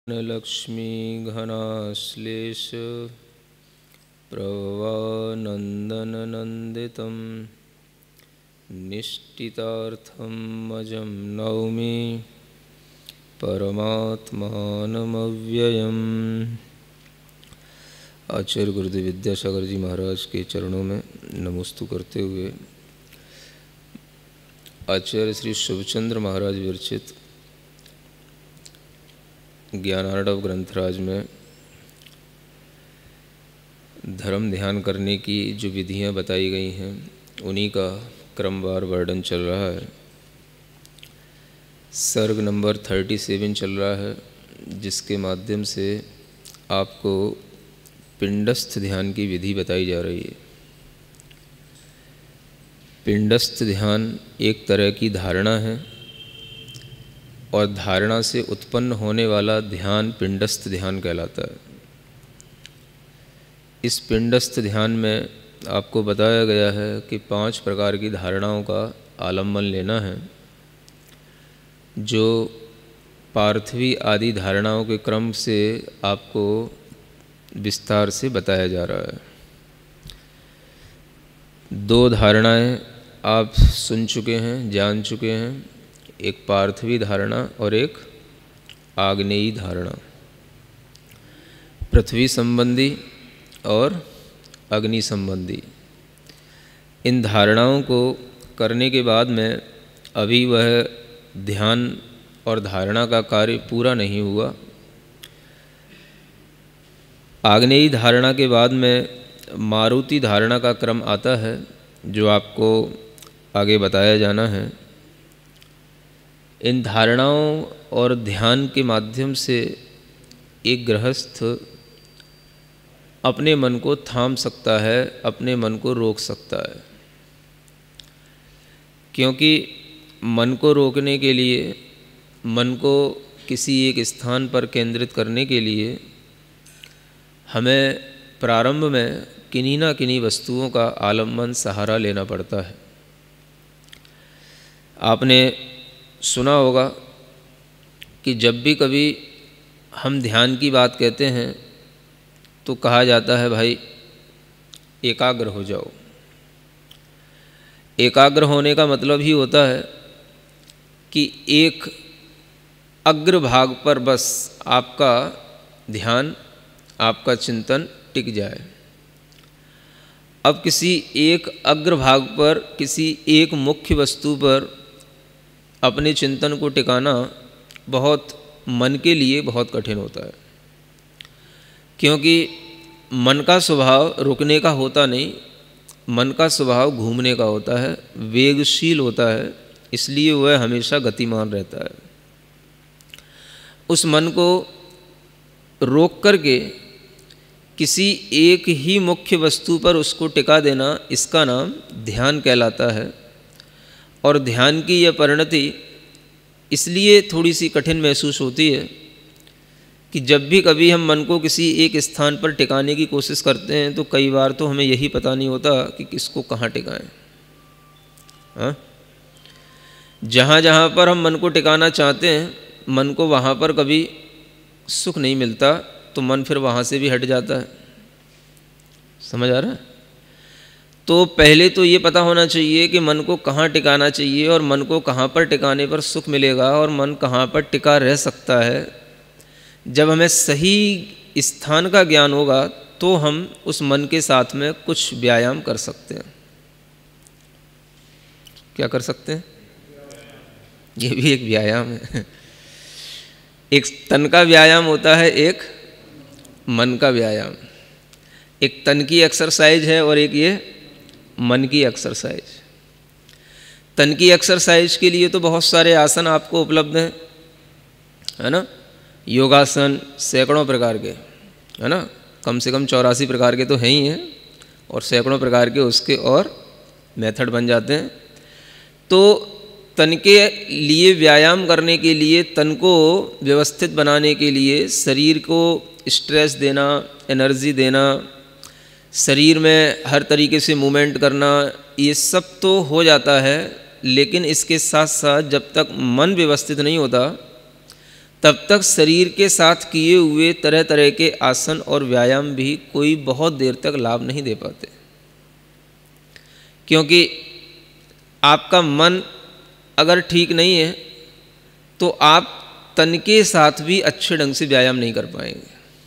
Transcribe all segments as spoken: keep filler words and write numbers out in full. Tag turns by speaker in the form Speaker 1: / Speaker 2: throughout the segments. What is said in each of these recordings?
Speaker 1: लक्ष्मीघनाश्लेष प्रवानन्दननन्दितं निष्ठितार्थमजं नौमि परमात्मानमव्ययम्। आचार्य गुरुदेव विद्यासागर जी महाराज के चरणों में नमोस्तु करते हुए आचार्य श्री शुभचंद्र महाराज विरचित ज्ञानार्णव ग्रंथराज में धर्म ध्यान करने की जो विधियां बताई गई हैं उन्हीं का क्रमवार वर्णन चल रहा है। सर्ग नंबर सैंतीस चल रहा है, जिसके माध्यम से आपको पिंडस्थ ध्यान की विधि बताई जा रही है। पिंडस्थ ध्यान एक तरह की धारणा है और धारणा से उत्पन्न होने वाला ध्यान पिंडस्थ ध्यान कहलाता है। इस पिंडस्थ ध्यान में आपको बताया गया है कि पांच प्रकार की धारणाओं का आलम्बन लेना है, जो पार्थिवी आदि धारणाओं के क्रम से आपको विस्तार से बताया जा रहा है। दो धारणाएं आप सुन चुके हैं, जान चुके हैं, एक पार्थिवी धारणा और एक आग्नेयी धारणा, पृथ्वी संबंधी और अग्नि संबंधी। इन धारणाओं को करने के बाद में अभी वह ध्यान और धारणा का कार्य पूरा नहीं हुआ। आग्नेयी धारणा के बाद में मारुति धारणा का क्रम आता है, जो आपको आगे बताया जाना है। इन धारणाओं और ध्यान के माध्यम से एक गृहस्थ अपने मन को थाम सकता है, अपने मन को रोक सकता है। क्योंकि मन को रोकने के लिए, मन को किसी एक स्थान पर केंद्रित करने के लिए हमें प्रारंभ में किन्हीं ना किन्हीं वस्तुओं का आलम्बन, सहारा लेना पड़ता है। आपने सुना होगा कि जब भी कभी हम ध्यान की बात कहते हैं तो कहा जाता है, भाई एकाग्र हो जाओ। एकाग्र होने का मतलब ही होता है कि एक अग्र भाग पर बस आपका ध्यान, आपका चिंतन टिक जाए। अब किसी एक अग्र भाग पर, किसी एक मुख्य वस्तु पर अपने चिंतन को टिकाना बहुत मन के लिए बहुत कठिन होता है, क्योंकि मन का स्वभाव रुकने का होता नहीं, मन का स्वभाव घूमने का होता है, वेगशील होता है, इसलिए वह हमेशा गतिमान रहता है। उस मन को रोक करके किसी एक ही मुख्य वस्तु पर उसको टिका देना, इसका नाम ध्यान कहलाता है। और ध्यान की यह परिणति इसलिए थोड़ी सी कठिन महसूस होती है कि जब भी कभी हम मन को किसी एक स्थान पर टिकाने की कोशिश करते हैं तो कई बार तो हमें यही पता नहीं होता कि किसको कहाँ टिकाएं। हाँ, जहाँ जहाँ पर हम मन को टिकाना चाहते हैं, मन को वहाँ पर कभी सुख नहीं मिलता, तो मन फिर वहाँ से भी हट जाता है। समझ आ रहा है? तो पहले तो ये पता होना चाहिए कि मन को कहाँ टिकाना चाहिए और मन को कहाँ पर टिकाने पर सुख मिलेगा और मन कहाँ पर टिका रह सकता है। जब हमें सही स्थान का ज्ञान होगा तो हम उस मन के साथ में कुछ व्यायाम कर सकते हैं। क्या कर सकते हैं? ये भी एक व्यायाम है। एक तन का व्यायाम होता है, एक मन का व्यायाम। एक तन की एक्सरसाइज है और एक ये मन की एक्सरसाइज। तन की एक्सरसाइज के लिए तो बहुत सारे आसन आपको उपलब्ध हैं, है ना। योगासन सैकड़ों प्रकार के, है ना, कम से कम चौरासी प्रकार के तो हैं ही हैं, और सैकड़ों प्रकार के उसके और मेथड बन जाते हैं। तो तन के लिए व्यायाम करने के लिए, तन को व्यवस्थित बनाने के लिए, शरीर को स्ट्रेस देना, एनर्जी देना, शरीर में हर तरीके से मूवमेंट करना, ये सब तो हो जाता है। लेकिन इसके साथ साथ जब तक मन व्यवस्थित नहीं होता तब तक शरीर के साथ किए हुए तरह तरह के आसन और व्यायाम भी कोई बहुत देर तक लाभ नहीं दे पाते, क्योंकि आपका मन अगर ठीक नहीं है तो आप तन के साथ भी अच्छे ढंग से व्यायाम नहीं कर पाएंगे।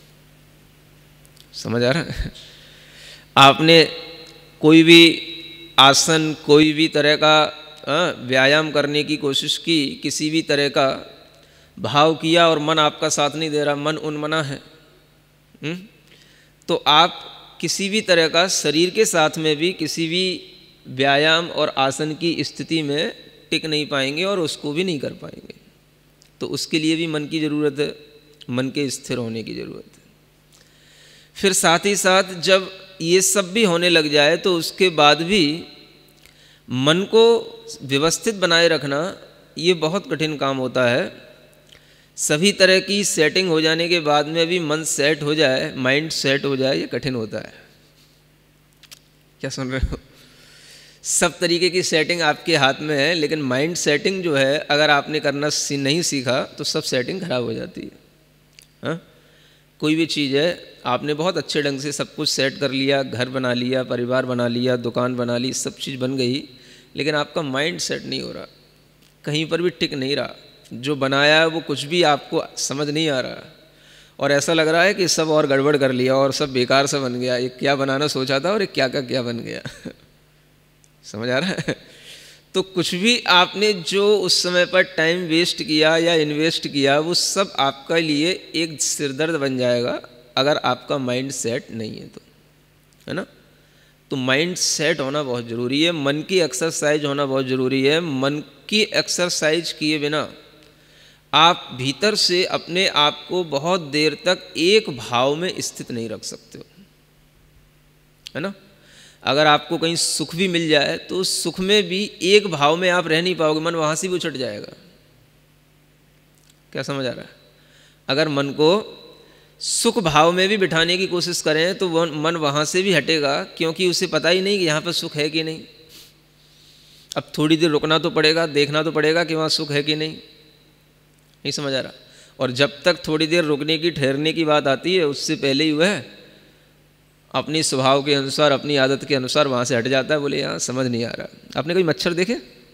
Speaker 1: समझ आ रहा है? आपने कोई भी आसन, कोई भी तरह का व्यायाम करने की कोशिश की, किसी भी तरह का भाव किया और मन आपका साथ नहीं दे रहा, मन उन्मना है, हुँ? तो आप किसी भी तरह का शरीर के साथ में भी किसी भी व्यायाम और आसन की स्थिति में टिक नहीं पाएंगे और उसको भी नहीं कर पाएंगे। तो उसके लिए भी मन की ज़रूरत है, मन के स्थिर होने की ज़रूरत है। फिर साथ ही साथ जब ये सब भी होने लग जाए तो उसके बाद भी मन को व्यवस्थित बनाए रखना ये बहुत कठिन काम होता है। सभी तरह की सेटिंग हो जाने के बाद में भी मन सेट हो जाए, माइंड सेट हो जाए, ये कठिन होता है। क्या सुन रहे हो? सब तरीके की सेटिंग आपके हाथ में है, लेकिन माइंड सेटिंग जो है अगर आपने करना नहीं सीखा तो सब सेटिंग खराब हो जाती है। हाँ, कोई भी चीज़ है, आपने बहुत अच्छे ढंग से सब कुछ सेट कर लिया, घर बना लिया, परिवार बना लिया, दुकान बना ली, सब चीज़ बन गई, लेकिन आपका माइंड सेट नहीं हो रहा, कहीं पर भी टिक नहीं रहा। जो बनाया है वो कुछ भी आपको समझ नहीं आ रहा और ऐसा लग रहा है कि सब और गड़बड़ कर लिया और सब बेकार सा बन गया। ये क्या बनाना सोचा था और ये क्या का क्या बन गया। समझ आ रहा है? तो कुछ भी आपने जो उस समय पर टाइम वेस्ट किया या इन्वेस्ट किया वो सब आपके लिए एक सिरदर्द बन जाएगा अगर आपका माइंड सेट नहीं है तो, है ना? तो माइंड सेट होना बहुत ज़रूरी है, मन की एक्सरसाइज होना बहुत ज़रूरी है। मन की एक्सरसाइज किए बिना आप भीतर से अपने आप को बहुत देर तक एक भाव में स्थित नहीं रख सकते हो, है ना? अगर आपको कहीं सुख भी मिल जाए तो सुख में भी एक भाव में आप रह नहीं पाओगे, मन वहाँ से भी उछट जाएगा। क्या समझ आ रहा है? अगर मन को सुख भाव में भी बिठाने की कोशिश करें तो वो मन वहाँ से भी हटेगा, क्योंकि उसे पता ही नहीं कि यहाँ पर सुख है कि नहीं। अब थोड़ी देर रुकना तो पड़ेगा, देखना तो पड़ेगा कि वहाँ सुख है कि नहीं। नहीं समझ आ रहा? और जब तक थोड़ी देर रुकने की, ठहरने की बात आती है, उससे पहले ही वह अपनी स्वभाव के अनुसार, अपनी आदत के अनुसार वहाँ से हट जाता है। बोले यहाँ समझ नहीं आ रहा। आपने कोई मच्छर देखे?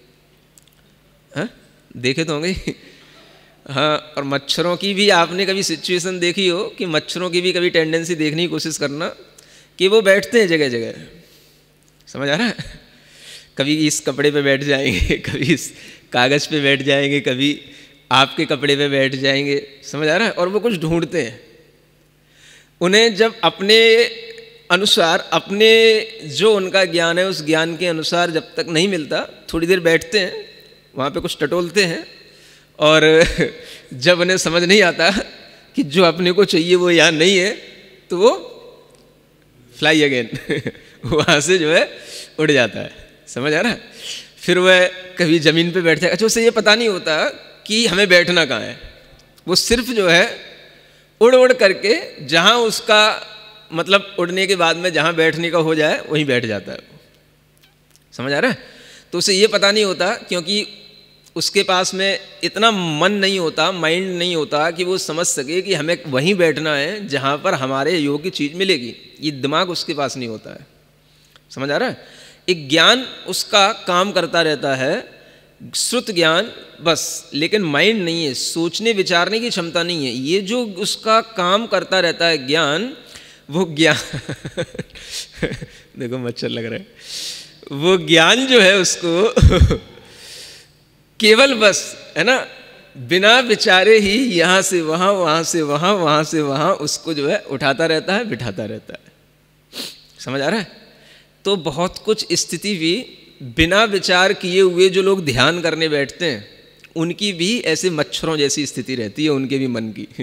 Speaker 1: हाँ, देखे तो होंगे। हाँ, और मच्छरों की भी आपने कभी सिचुएशन देखी हो कि मच्छरों की भी कभी टेंडेंसी देखने की कोशिश करना कि वो बैठते हैं जगह जगह। समझ आ रहा है? कभी इस कपड़े पे बैठ जाएंगे, कभी इस कागज़ पे बैठ जाएंगे, कभी आपके कपड़े पे बैठ जाएंगे। समझ आ रहा है? और वो कुछ ढूंढते हैं। उन्हें जब अपने अनुसार, अपने जो उनका ज्ञान है उस ज्ञान के अनुसार जब तक नहीं मिलता, थोड़ी देर बैठते हैं, वहाँ पे कुछ टटोलते हैं, और जब उन्हें समझ नहीं आता कि जो अपने को चाहिए वो यहाँ नहीं है तो वो फ्लाई अगेन वहाँ से जो है उड़ जाता है। समझ आ रहा है? फिर वह कभी ज़मीन पे बैठ जाएगा। अच्छा, उसे ये पता नहीं होता कि हमें बैठना कहाँ है। वो सिर्फ जो है उड़ उड़ करके जहाँ उसका मतलब उड़ने के बाद में जहाँ बैठने का हो जाए वहीं बैठ जाता है। समझ आ रहा है? तो उसे ये पता नहीं होता, क्योंकि उसके पास में इतना मन नहीं होता, माइंड नहीं होता कि वो समझ सके कि हमें वहीं बैठना है जहाँ पर हमारे योग्य चीज़ मिलेगी। ये दिमाग उसके पास नहीं होता है। समझ आ रहा है? एक ज्ञान उसका काम करता रहता है, श्रुत ज्ञान बस, लेकिन माइंड नहीं है, सोचने विचारने की क्षमता नहीं है। ये जो उसका काम करता रहता है ज्ञान, वो ज्ञान देखो मच्छर लग रहा है, वो ज्ञान जो है उसको केवल बस, है ना, बिना विचारे ही यहाँ से वहाँ, वहाँ से वहाँ, वहाँ से वहाँ उसको जो है उठाता रहता है, बिठाता रहता है। समझ आ रहा है? तो बहुत कुछ स्थिति भी बिना विचार किए हुए जो लोग ध्यान करने बैठते हैं उनकी भी ऐसे मच्छरों जैसी स्थिति रहती है, उनके भी मन की।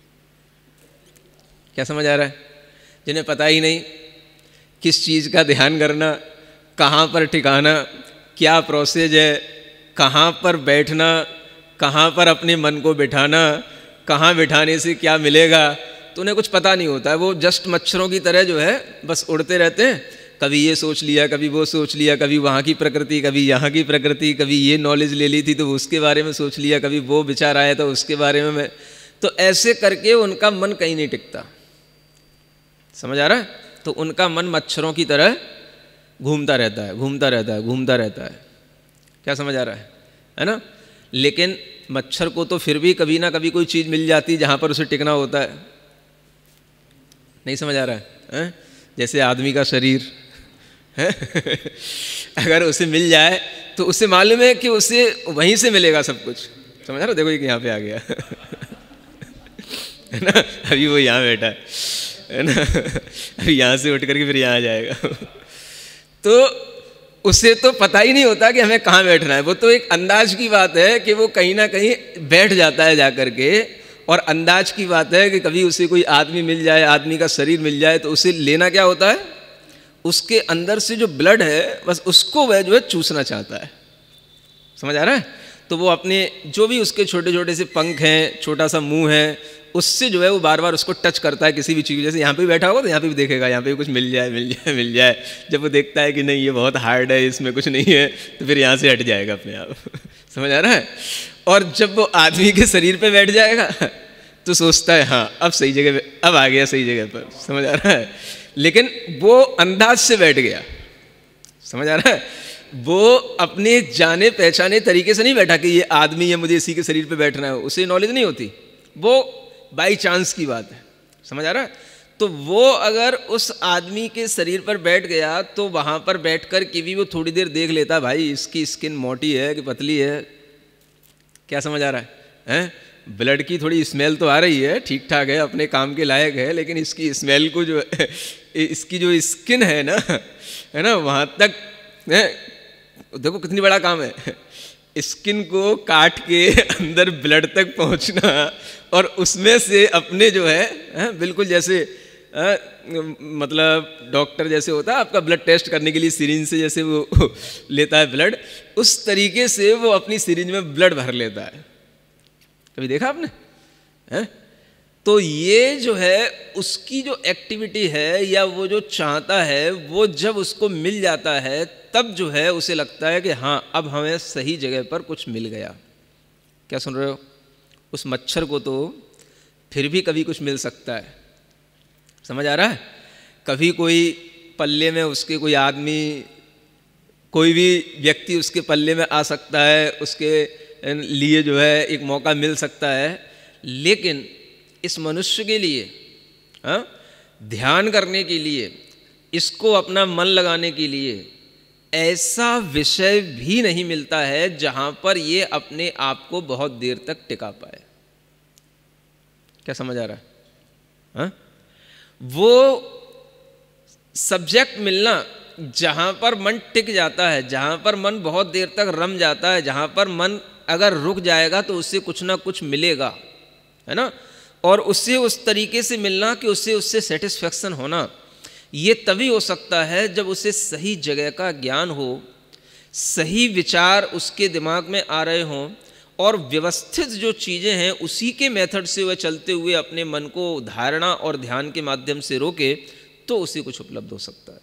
Speaker 1: क्या समझ आ रहा है? जिन्हें पता ही नहीं किस चीज़ का ध्यान करना, कहाँ पर ठिकाना, क्या प्रोसेस है, कहाँ पर बैठना, कहाँ पर अपने मन को बिठाना, कहाँ बिठाने से क्या मिलेगा, तो उन्हें कुछ पता नहीं होता है। वो जस्ट मच्छरों की तरह जो है बस उड़ते रहते हैं। कभी ये सोच लिया, कभी वो सोच लिया, कभी वहाँ की प्रकृति, कभी यहाँ की प्रकृति, कभी ये नॉलेज ले ली थी तो उसके बारे में सोच लिया, कभी वो विचार आया तो उसके बारे में मैं तो ऐसे करके उनका मन कहीं नहीं टिकता। समझ आ रहा है? तो उनका मन मच्छरों की तरह घूमता रहता है, घूमता रहता है, घूमता रहता है। क्या समझ आ रहा है? है ना? लेकिन मच्छर को तो फिर भी कभी ना कभी कोई चीज़ मिल जाती है जहाँ पर उसे टिकना होता है। नहीं समझ आ रहा है? है? जैसे आदमी का शरीर है अगर उसे मिल जाए तो उसे मालूम है कि उसे वहीं से मिलेगा सब कुछ। समझ आ रहा? देखो ये यहाँ पे आ गया है ना, अभी वो यहाँ बैठा है है ना, अभी यहाँ से उठ करके फिर यहाँ आ जाएगा तो उसे तो पता ही नहीं होता कि हमें कहाँ बैठना है। वो तो एक अंदाज की बात है कि वो कहीं ना कहीं बैठ जाता है जा करके, और अंदाज की बात है कि कभी उसे कोई आदमी मिल जाए, आदमी का शरीर मिल जाए, तो उसे लेना क्या होता है, उसके अंदर से जो ब्लड है बस उसको वह जो है चूसना चाहता है। समझ आ रहा है? तो वो अपने जो भी उसके छोटे छोटे से पंख हैं, छोटा सा मुंह है, उससे जो है वो बार बार उसको टच करता है किसी भी चीज़। जैसे यहाँ पे भी बैठा होगा तो यहाँ पे भी देखेगा, यहाँ पे भी कुछ मिल जाए मिल जाए मिल जाए। जब वो देखता है कि नहीं ये बहुत हार्ड है, इसमें कुछ नहीं है, तो फिर यहाँ से हट जाएगा अपने आप समझ आ रहा है? और जब वो आदमी के शरीर पे बैठ जाएगा तो सोचता है हाँ अब सही जगह, अब आ गया सही जगह पर। समझ आ रहा है? लेकिन वो अंदाज से बैठ गया। समझ आ रहा है? वो अपने जाने पहचाने तरीके से नहीं बैठा कि ये आदमी है, मुझे इसी के शरीर पे बैठना है। उसे नॉलेज नहीं होती, वो बाई चांस की बात है। समझ आ रहा है? तो वो अगर उस आदमी के शरीर पर बैठ गया तो वहाँ पर बैठ कर के भी वो थोड़ी देर देख लेता, भाई इसकी स्किन मोटी है कि पतली है। क्या समझ आ रहा है? हैं? ब्लड की थोड़ी स्मेल तो आ रही है, ठीक ठाक है, अपने काम के लायक है, लेकिन इसकी स्मेल को जो इसकी जो स्किन है ना, है ना, वहाँ तक है, देखो कितनी बड़ा काम है। स्किन को काट के अंदर ब्लड तक पहुँचना और उसमें से अपने जो है, है बिल्कुल जैसे आ, मतलब डॉक्टर जैसे होता है आपका ब्लड टेस्ट करने के लिए सिरिंज से जैसे वो लेता है ब्लड, उस तरीके से वो अपनी सिरिंज में ब्लड भर लेता है। कभी देखा आपने? हैं? तो ये जो है उसकी जो एक्टिविटी है या वो जो चाहता है, वो जब उसको मिल जाता है तब जो है उसे लगता है कि हाँ अब हमें सही जगह पर कुछ मिल गया। क्या सुन रहे हो? उस मच्छर को तो फिर भी कभी कुछ मिल सकता है। समझ आ रहा है? कभी कोई पल्ले में उसके कोई आदमी, कोई भी व्यक्ति उसके पल्ले में आ सकता है, उसके लिए जो है एक मौका मिल सकता है। लेकिन इस मनुष्य के लिए हाँ ध्यान करने के लिए, इसको अपना मन लगाने के लिए ऐसा विषय भी नहीं मिलता है जहाँ पर ये अपने आप को बहुत देर तक टिका पाए। क्या समझ आ रहा है? हाँ? वो सब्जेक्ट मिलना जहाँ पर मन टिक जाता है, जहाँ पर मन बहुत देर तक रम जाता है, जहाँ पर मन अगर रुक जाएगा तो उससे कुछ ना कुछ मिलेगा, है ना। और उससे उस तरीके से मिलना कि उससे उससे सेटिस्फेक्शन होना, ये तभी हो सकता है जब उसे सही जगह का ज्ञान हो, सही विचार उसके दिमाग में आ रहे हों और व्यवस्थित जो चीज़ें हैं उसी के मेथड से वह चलते हुए अपने मन को धारणा और ध्यान के माध्यम से रोके, तो उसे कुछ उपलब्ध हो सकता है।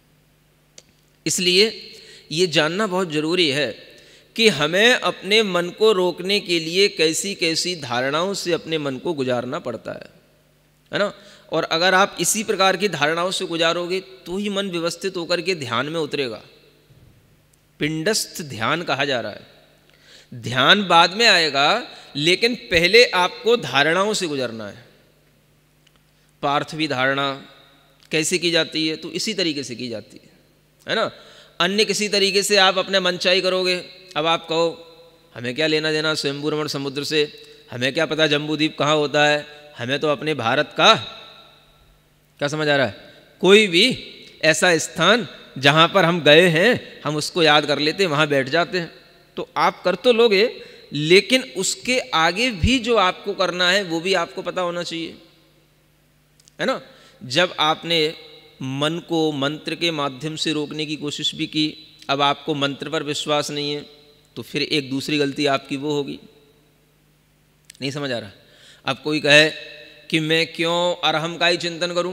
Speaker 1: इसलिए ये जानना बहुत ज़रूरी है कि हमें अपने मन को रोकने के लिए कैसी कैसी धारणाओं से अपने मन को गुजारना पड़ता है, है ना। और अगर आप इसी प्रकार की धारणाओं से गुजारोगे तो ही मन व्यवस्थित होकर के ध्यान में उतरेगा। पिंडस्थ ध्यान कहा जा रहा है। ध्यान बाद में आएगा, लेकिन पहले आपको धारणाओं से गुजरना है। पार्थवी धारणा कैसे की जाती है? तो इसी तरीके से की जाती है, है ना। अन्य किसी तरीके से आप अपने मनचाही करोगे। अब आप कहो हमें क्या लेना देना स्वयंभू रमण समुद्र से, हमें क्या पता जम्बूद्वीप कहाँ होता है, हमें तो अपने भारत का, क्या समझ आ रहा है, कोई भी ऐसा स्थान जहाँ पर हम गए हैं हम उसको याद कर लेते हैं, वहाँ बैठ जाते हैं। तो आप कर तो लोगे, लेकिन उसके आगे भी जो आपको करना है वो भी आपको पता होना चाहिए, है ना। जब आपने मन को मंत्र के माध्यम से रोकने की कोशिश भी की, अब आपको मंत्र पर विश्वास नहीं है, तो फिर एक दूसरी गलती आपकी वो होगी। नहीं समझ आ रहा? अब कोई कहे कि मैं क्यों अरहम का ही चिंतन करूं,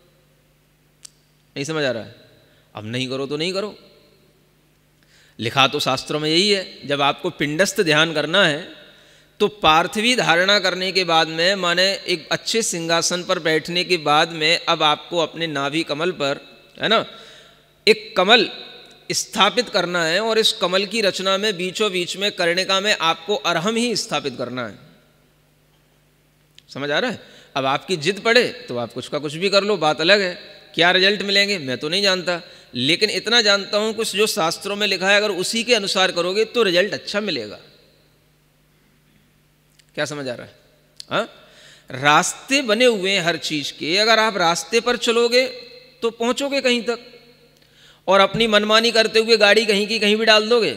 Speaker 1: नहीं समझ आ रहा है। अब नहीं करो तो नहीं करो, लिखा तो शास्त्रों में यही है। जब आपको पिंडस्थ ध्यान करना है तो पार्थिवी धारणा करने के बाद में, माने एक अच्छे सिंहासन पर बैठने के बाद में, अब आपको अपने नाभि कमल पर, है ना, एक कमल स्थापित करना है और इस कमल की रचना में बीचों बीच में कर्णिका में आपको अरहम ही स्थापित करना है। समझ आ रहा है? अब आपकी जिद पड़े तो आप कुछ का कुछ भी कर लो, बात अलग है। क्या रिजल्ट मिलेंगे मैं तो नहीं जानता, लेकिन इतना जानता हूं कुछ जो शास्त्रों में लिखा है, अगर उसी के अनुसार करोगे तो रिजल्ट अच्छा मिलेगा। क्या समझ आ रहा है? हाँ, रास्ते बने हुए हैं हर चीज के, अगर आप रास्ते पर चलोगे तो पहुंचोगे कहीं तक, और अपनी मनमानी करते हुए गाड़ी कहीं की कहीं भी डाल दोगे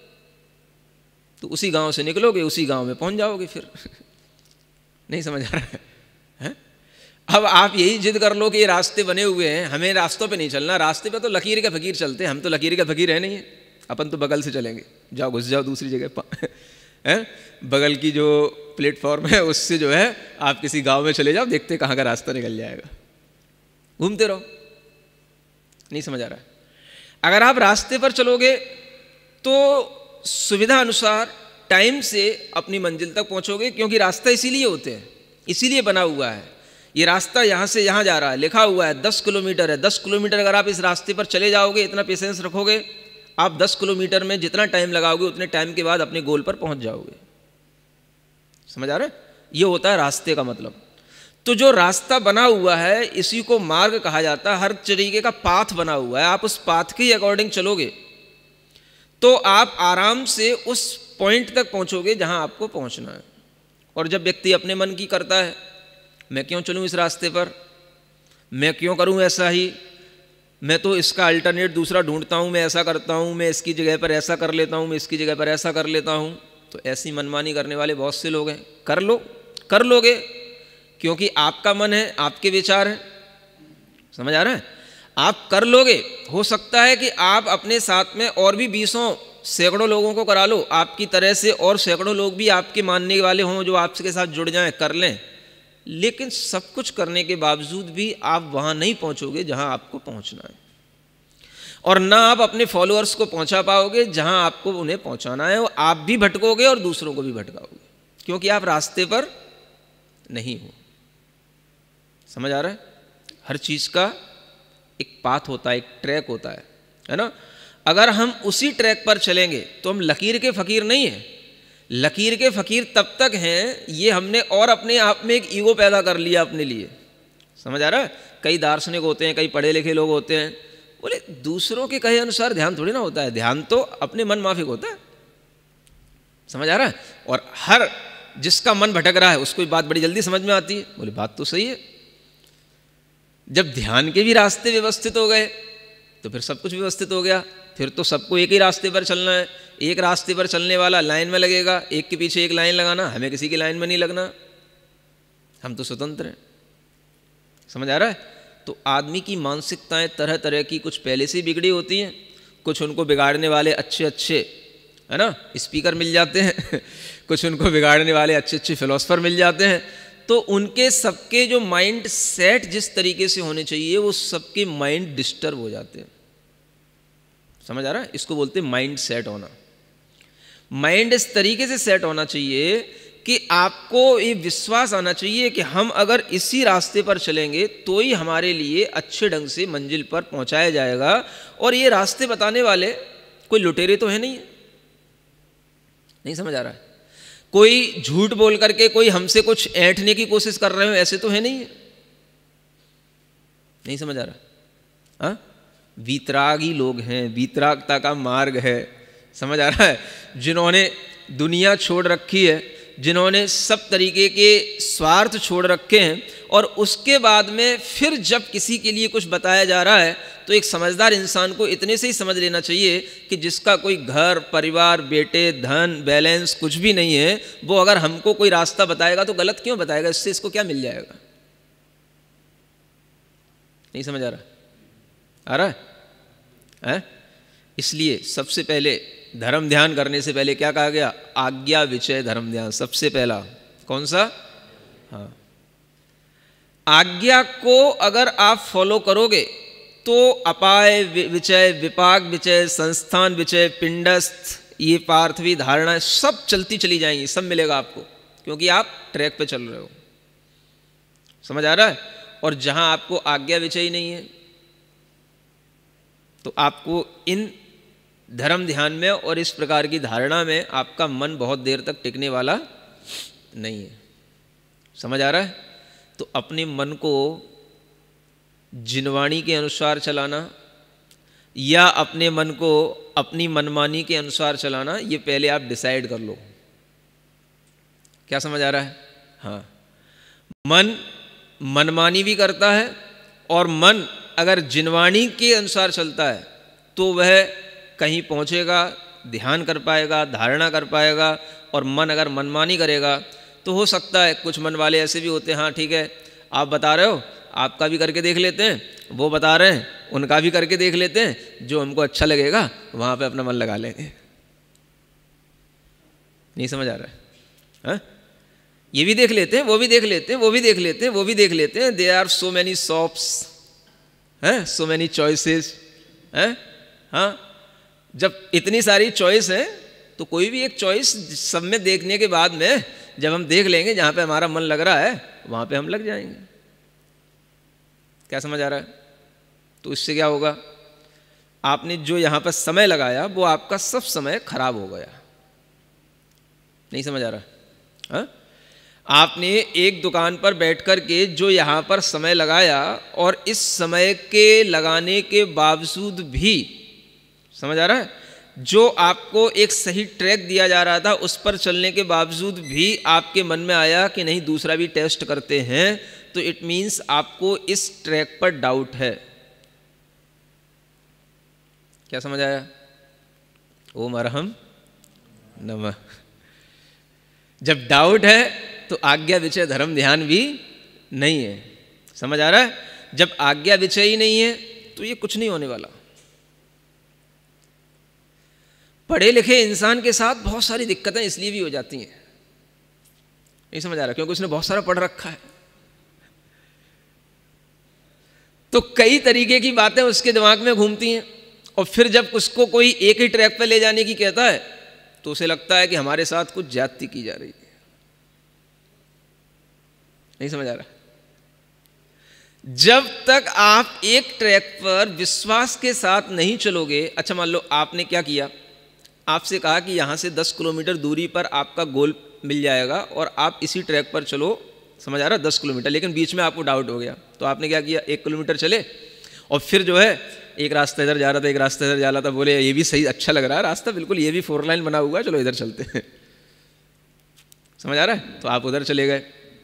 Speaker 1: तो उसी गांव से निकलोगे, उसी गांव में पहुंच जाओगे फिर। नहीं समझ आ रहा है, है? अब आप यही जिद कर लो कि ये रास्ते बने हुए हैं, हमें रास्तों पे नहीं चलना, रास्ते पे तो लकीर के फकीर चलते हैं, हम तो लकीर के फकीर है नहीं है, अपन तो बगल से चलेंगे, जाओ घुस जाओ दूसरी जगह है, बगल की जो प्लेटफॉर्म है उससे जो है आप किसी गांव में चले जाओ, देखते कहाँ का रास्ता निकल जाएगा, घूमते रहो। नहीं समझ आ रहा है? अगर आप रास्ते पर चलोगे तो सुविधा अनुसार टाइम से अपनी मंजिल तक पहुंचोगे, क्योंकि रास्ता इसीलिए होते हैं, इसीलिए बना हुआ है। ये रास्ता यहाँ से यहाँ जा रहा है, लिखा हुआ है दस किलोमीटर है, दस किलोमीटर अगर आप इस रास्ते पर चले जाओगे, इतना पेशेंस रखोगे, आप दस किलोमीटर में जितना टाइम लगाओगे उतने टाइम के बाद अपने गोल पर पहुंच जाओगे। समझ आ रहा है? ये होता है रास्ते का मतलब। तो जो रास्ता बना हुआ है इसी को मार्ग कहा जाता है, हर तरीके का पाथ बना हुआ है, आप उस पाथ के अकॉर्डिंग चलोगे तो आप आराम से उस पॉइंट तक पहुंचोगे जहां आपको पहुंचना है। और जब व्यक्ति अपने मन की करता है, मैं क्यों चलूं इस रास्ते पर, मैं क्यों करूं ऐसा ही, मैं तो इसका अल्टरनेट दूसरा ढूंढता हूं, मैं ऐसा करता हूं, मैं इसकी जगह पर ऐसा कर लेता हूं, मैं इसकी जगह पर ऐसा कर लेता हूं, तो ऐसी मनमानी करने वाले बहुत से लोग हैं। कर लो, कर लोगे, क्योंकि आपका मन है, आपके विचार हैं। समझ आ रहा है? आप कर लोगे, हो सकता है कि आप अपने साथ में और भी बीसों सैकड़ों लोगों को करा लो, आपकी तरह से और सैकड़ों लोग भी आपके मानने वाले हों जो आपके साथ जुड़ जाएं, कर लें, लेकिन सब कुछ करने के बावजूद भी आप वहां नहीं पहुंचोगे जहां आपको पहुंचना है, और ना आप अपने फॉलोअर्स को पहुंचा पाओगे जहां आपको उन्हें पहुंचाना है, और आप भी भटकोगे और दूसरों को भी भटकाओगे, क्योंकि आप रास्ते पर नहीं हो। समझ आ रहा है? हर चीज का एक पाथ होता है, एक ट्रैक होता है, है ना? अगर हम उसी ट्रैक पर चलेंगे तो हम लकीर के फकीर नहीं हैं। लकीर के फकीर तब तक हैं, ये हमने और अपने आप में एक ईगो पैदा कर लिया अपने लिए। समझ आ रहा है? कई दार्शनिक होते हैं, कई पढ़े लिखे लोग होते हैं, बोले दूसरों के कहे अनुसार ध्यान थोड़ी ना होता है, ध्यान तो अपने मन माफिक होता है। समझ आ रहा है? और हर जिसका मन भटक रहा है उसको बात बड़ी जल्दी समझ में आती है। बोले बात तो सही है, जब ध्यान के भी रास्ते व्यवस्थित हो गए तो फिर सब कुछ व्यवस्थित हो गया, फिर तो सबको एक ही रास्ते पर चलना है। एक रास्ते पर चलने वाला लाइन में लगेगा, एक के पीछे एक लाइन लगाना, हमें किसी की लाइन में नहीं लगना, हम तो स्वतंत्र हैं। समझ आ रहा है? तो आदमी की मानसिकताएं तरह तरह की, कुछ पहले से बिगड़ी होती हैं, कुछ उनको बिगाड़ने वाले अच्छे अच्छे, है ना, स्पीकर मिल जाते हैं कुछ उनको बिगाड़ने वाले अच्छे अच्छे फिलोसफर मिल जाते हैं। तो उनके सबके जो माइंड सेट जिस तरीके से होने चाहिए वो सबके माइंड डिस्टर्ब हो जाते हैं। समझ आ रहा है? इसको बोलते हैं माइंड सेट होना। माइंड इस तरीके से सेट होना चाहिए कि आपको ये विश्वास आना चाहिए कि हम अगर इसी रास्ते पर चलेंगे तो ही हमारे लिए अच्छे ढंग से मंजिल पर पहुंचाया जाएगा, और ये रास्ते बताने वाले कोई लुटेरे तो है नहीं है। नहीं समझ आ रहा है? कोई झूठ बोल करके कोई हमसे कुछ ऐंठने की कोशिश कर रहे हो ऐसे तो है नहीं है। नहीं समझ आ रहा? हाँ, वीतरागी लोग हैं, वीतरागता का मार्ग है। समझ आ रहा है? जिन्होंने दुनिया छोड़ रखी है, जिन्होंने सब तरीके के स्वार्थ छोड़ रखे हैं, और उसके बाद में फिर जब किसी के लिए कुछ बताया जा रहा है तो एक समझदार इंसान को इतने से ही समझ लेना चाहिए कि जिसका कोई घर परिवार बेटे धन बैलेंस कुछ भी नहीं है, वो अगर हमको कोई रास्ता बताएगा तो गलत क्यों बताएगा, इससे इसको क्या मिल जाएगा। नहीं समझ आ रहा? आ रहा है, है? इसलिए सबसे पहले धर्म ध्यान करने से पहले क्या कहा गया? आज्ञा विचय धर्म ध्यान। सबसे पहला कौन सा? हाँ, आज्ञा को अगर आप फॉलो करोगे तो अपाय विचय, विपाक विचय, संस्थान विचय, पिंडस्थ, ये पार्थवी धारणाएं सब चलती चली जाएंगी, सब मिलेगा आपको, क्योंकि आप ट्रैक पे चल रहे हो। समझ आ रहा है? और जहां आपको आज्ञा विचय नहीं है तो आपको इन धर्म ध्यान में और इस प्रकार की धारणा में आपका मन बहुत देर तक टिकने वाला नहीं है। समझ आ रहा है? तो अपने मन को जिनवाणी के अनुसार चलाना या अपने मन को अपनी मनमानी के अनुसार चलाना, ये पहले आप डिसाइड कर लो। क्या समझ आ रहा है? हाँ, मन मनमानी भी करता है और मन अगर जिनवाणी के अनुसार चलता है तो वह कहीं पहुंचेगा, ध्यान कर पाएगा, धारणा कर पाएगा। और मन अगर मनमानी करेगा तो हो सकता है, कुछ मन वाले ऐसे भी होते हैं, हाँ ठीक है आप बता रहे हो, आपका भी करके देख लेते हैं, वो बता रहे हैं उनका भी करके देख लेते हैं, जो हमको अच्छा लगेगा वहाँ पे अपना मन लगा लेंगे। नहीं समझ आ रहा है? हाँ, ये भी देख लेते हैं, वो भी देख लेते हैं, वो भी देख लेते हैं, वो भी देख लेते हैं। There are so many shops, हैं, सो मैनी चॉइसेस, हैं। हाँ, जब इतनी सारी चॉइस है तो कोई भी एक चॉइस सब में देखने के बाद में जब हम देख लेंगे जहाँ पे हमारा मन लग रहा है वहाँ पे हम लग जाएंगे। क्या समझ आ रहा है? तो इससे क्या होगा, आपने जो यहाँ पर समय लगाया वो आपका सब समय खराब हो गया। नहीं समझ आ रहा? हाँ, आपने एक दुकान पर बैठ कर के जो यहाँ पर समय लगाया और इस समय के लगाने के बावजूद भी, समझ आ रहा है, जो आपको एक सही ट्रैक दिया जा रहा था उस पर चलने के बावजूद भी आपके मन में आया कि नहीं दूसरा भी टेस्ट करते हैं, तो इट मीन्स आपको इस ट्रैक पर डाउट है। क्या समझ आया? ओम अरहम नमः। जब डाउट है तो आज्ञा विचय धर्म ध्यान भी नहीं है। समझ आ रहा है? जब आज्ञा विचय ही नहीं है तो ये कुछ नहीं होने वाला। पढ़े लिखे इंसान के साथ बहुत सारी दिक्कतें इसलिए भी हो जाती हैं, नहीं समझ आ रहा, क्योंकि उसने बहुत सारा पढ़ रखा है, तो कई तरीके की बातें उसके दिमाग में घूमती हैं। और फिर जब उसको कोई एक ही ट्रैक पर ले जाने की कहता है तो उसे लगता है कि हमारे साथ कुछ ज्यादती की जा रही है। नहीं समझ आ रहा? जब तक आप एक ट्रैक पर विश्वास के साथ नहीं चलोगे, अच्छा मान लो आपने क्या किया, आपसे कहा कि यहाँ से दस किलोमीटर दूरी पर आपका गोल मिल जाएगा और आप इसी ट्रैक पर चलो, समझ आ रहा, दस किलोमीटर, लेकिन बीच में आपको डाउट हो गया तो आपने क्या किया, एक किलोमीटर चले और फिर जो है एक रास्ता इधर जा रहा था, एक रास्ता इधर जा रहा था, बोले ये भी सही अच्छा लग रहा है रास्ता, बिल्कुल ये भी फोर लाइन बना हुआ है, चलो इधर चलते हैं। समझ आ रहा है? तो आप उधर चले गए।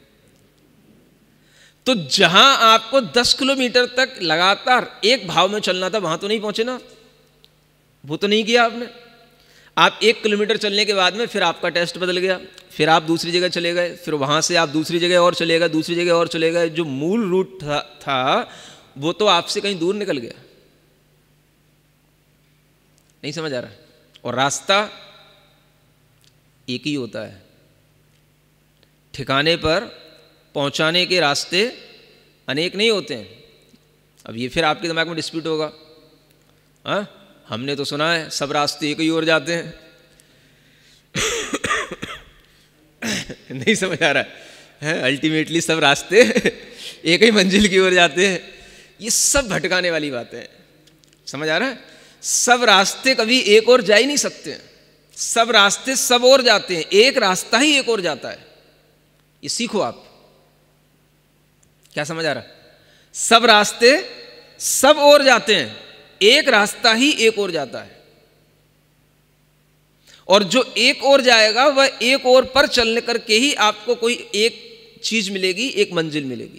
Speaker 1: तो जहां आपको दस किलोमीटर तक लगातार एक भाव में चलना था वहां तो नहीं पहुंचे ना, वो तो नहीं किया आपने। आप एक किलोमीटर चलने के बाद में फिर आपका टेस्ट बदल गया, फिर आप दूसरी जगह चले गए, फिर वहां से आप दूसरी जगह और चले गए, दूसरी जगह और चले गए। जो मूल रूट था, था वो तो आपसे कहीं दूर निकल गया। नहीं समझ आ रहा? और रास्ता एक ही होता है, ठिकाने पर पहुंचाने के रास्ते अनेक नहीं होते हैं। अब ये फिर आपके दिमाग में डिस्प्यूट होगा, हाँ हमने तो सुना है सब रास्ते एक ही ओर जाते हैं। नहीं समझ आ रहा है? अल्टीमेटली सब रास्ते एक ही मंजिल की ओर जाते हैं। ये सब भटकाने वाली बातें हैं। समझ आ रहा है? सब रास्ते कभी एक ओर जा ही नहीं सकते, सब रास्ते सब ओर जाते हैं, एक रास्ता ही एक ओर जाता है। ये सीखो आप। क्या समझ आ रहा है? सब रास्ते सब ओर जाते हैं, एक रास्ता ही एक ओर जाता है। और जो एक ओर जाएगा वह एक ओर पर चलने करके ही आपको कोई एक चीज मिलेगी, एक मंजिल मिलेगी।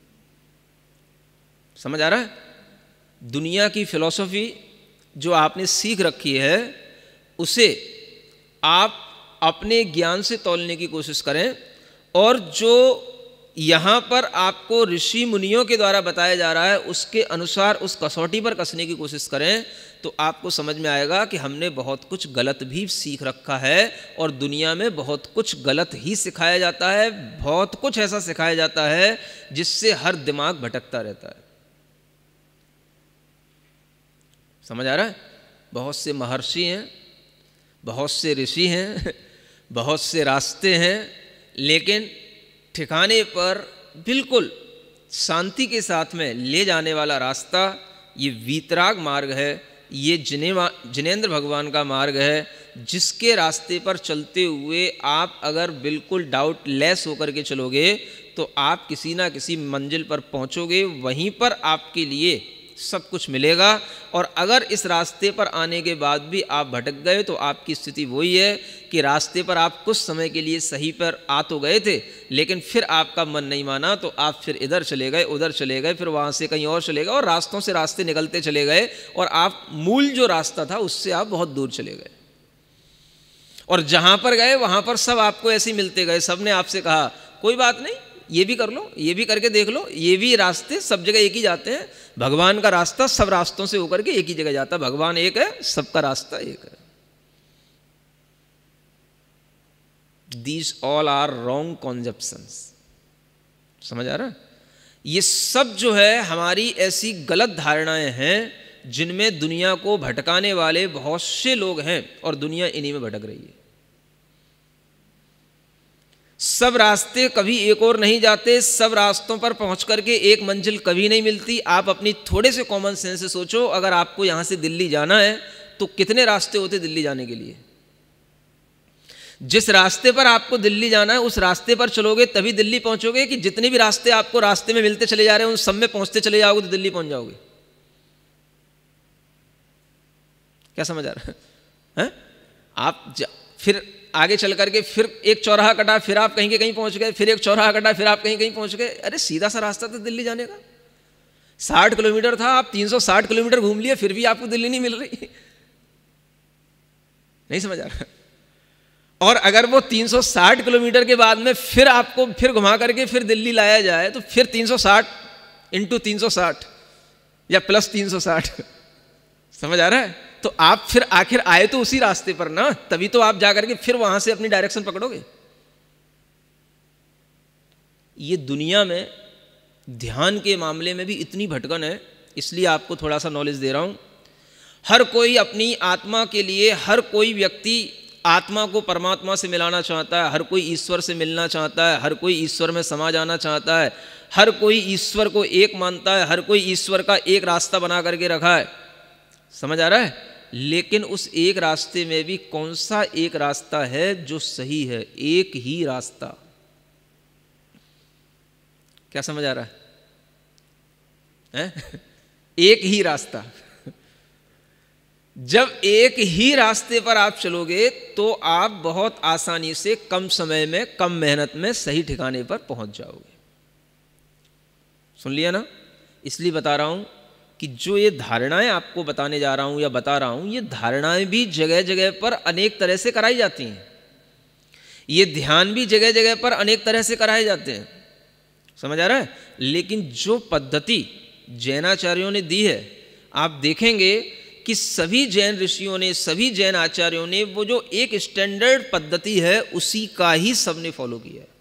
Speaker 1: समझ आ रहा है? दुनिया की फिलॉसफी जो आपने सीख रखी है उसे आप अपने ज्ञान से तौलने की कोशिश करें, और जो यहाँ पर आपको ऋषि मुनियों के द्वारा बताया जा रहा है उसके अनुसार उस कसौटी पर कसने की कोशिश करें, तो आपको समझ में आएगा कि हमने बहुत कुछ गलत भी सीख रखा है और दुनिया में बहुत कुछ गलत ही सिखाया जाता है। बहुत कुछ ऐसा सिखाया जाता है जिससे हर दिमाग भटकता रहता है। समझ आ रहा है? बहुत से महर्षि हैं, बहुत से ऋषि हैं, बहुत से रास्ते हैं, लेकिन ठिकाने पर बिल्कुल शांति के साथ में ले जाने वाला रास्ता ये वीतराग मार्ग है, ये जिनेवा जिनेंद्र भगवान का मार्ग है, जिसके रास्ते पर चलते हुए आप अगर बिल्कुल डाउट लेस होकर के चलोगे तो आप किसी ना किसी मंजिल पर पहुंचोगे, वहीं पर आपके लिए सब कुछ मिलेगा। और अगर इस रास्ते पर आने के बाद भी आप भटक गए तो आपकी स्थिति वही है कि रास्ते पर आप कुछ समय के लिए सही पर आ तो गए थे, लेकिन फिर आपका मन नहीं माना तो आप फिर इधर चले गए, उधर चले गए, फिर वहाँ से कहीं और चले गए, और रास्तों से रास्ते निकलते चले गए, और आप मूल जो रास्ता था उससे आप बहुत दूर चले गए। और जहाँ पर गए वहाँ पर सब आपको ऐसे ही मिलते गए, सब ने आपसे कहा कोई बात नहीं, ये भी कर लो, ये भी करके देख लो, ये भी रास्ते सब जगह एक ही जाते हैं, भगवान का रास्ता सब रास्तों से होकर के एक ही जगह जाता है, भगवान एक है, सबका रास्ता एक है। These all are wrong conceptions। समझ आ रहा है? ये सब जो है हमारी ऐसी गलत धारणाएं हैं जिनमें दुनिया को भटकाने वाले बहुत से लोग हैं, और दुनिया इन्हीं में भटक रही है। सब रास्ते कभी एक और नहीं जाते, सब रास्तों पर पहुंच करके एक मंजिल कभी नहीं मिलती। आप अपनी थोड़े से कॉमन सेंस से सोचो, अगर आपको यहां से दिल्ली जाना है तो कितने रास्ते होते दिल्ली जाने के लिए? जिस रास्ते पर आपको दिल्ली जाना है उस रास्ते पर चलोगे तभी दिल्ली पहुंचोगे, कि जितने भी रास्ते आपको रास्ते में मिलते चले जा रहे हैं उन सब में पहुंचते चले जाओगे तो दिल्ली पहुंच जाओगे? क्या समझ आ रहा है, है? आप फिर आगे चल करके फिर एक चौराहा कटा, फिर आप कहीं के कहीं पहुंच गए, फिर एक चौराहा कटा, फिर आप कहीं कहीं पहुंच गए। अरे सीधा सा रास्ता था दिल्ली जाने का, साठ किलोमीटर था, आप तीन सौ साठ किलोमीटर घूम लिए, फिर भी आपको दिल्ली नहीं मिल रही। नहीं समझ आ रहा? और अगर वो तीन सौ साठ किलोमीटर के बाद में फिर आपको फिर घुमा करके फिर दिल्ली लाया जाए तो फिर तीन सौ साठ इंटू तीन सौ साठ या प्लस तीन सौ साठ, समझ आ रहा है? तो आप फिर आखिर आए तो उसी रास्ते पर ना, तभी तो आप जाकर के फिर वहां से अपनी डायरेक्शन पकड़ोगे। ये दुनिया में ध्यान के मामले में भी इतनी भटकन है, इसलिए आपको थोड़ा सा नॉलेज दे रहा हूं। हर कोई अपनी आत्मा के लिए, हर कोई व्यक्ति आत्मा को परमात्मा से मिलाना चाहता है, हर कोई ईश्वर से मिलना चाहता है, हर कोई ईश्वर में समा जाना चाहता है, हर कोई ईश्वर को एक मानता है, हर कोई ईश्वर का एक रास्ता बना करके रखा है। समझ आ रहा है? लेकिन उस एक रास्ते में भी कौन सा एक रास्ता है जो सही है? एक ही रास्ता। क्या समझ आ रहा है, है? एक ही रास्ता। जब एक ही रास्ते पर आप चलोगे तो आप बहुत आसानी से कम समय में, कम मेहनत में सही ठिकाने पर पहुंच जाओगे। सुन लिया ना? इसलिए बता रहा हूं कि जो ये धारणाएं आपको बताने जा रहा हूं या बता रहा हूं, ये धारणाएं भी जगह जगह पर अनेक तरह से कराई जाती हैं। ये ध्यान भी जगह जगह पर अनेक तरह से कराए जाते हैं। समझ आ रहा है? लेकिन जो पद्धति जैनाचार्यों ने दी है, आप देखेंगे कि सभी जैन ऋषियों ने, सभी जैन आचार्यों ने वो जो एक स्टैंडर्ड पद्धति है उसी का ही सबने फॉलो किया है।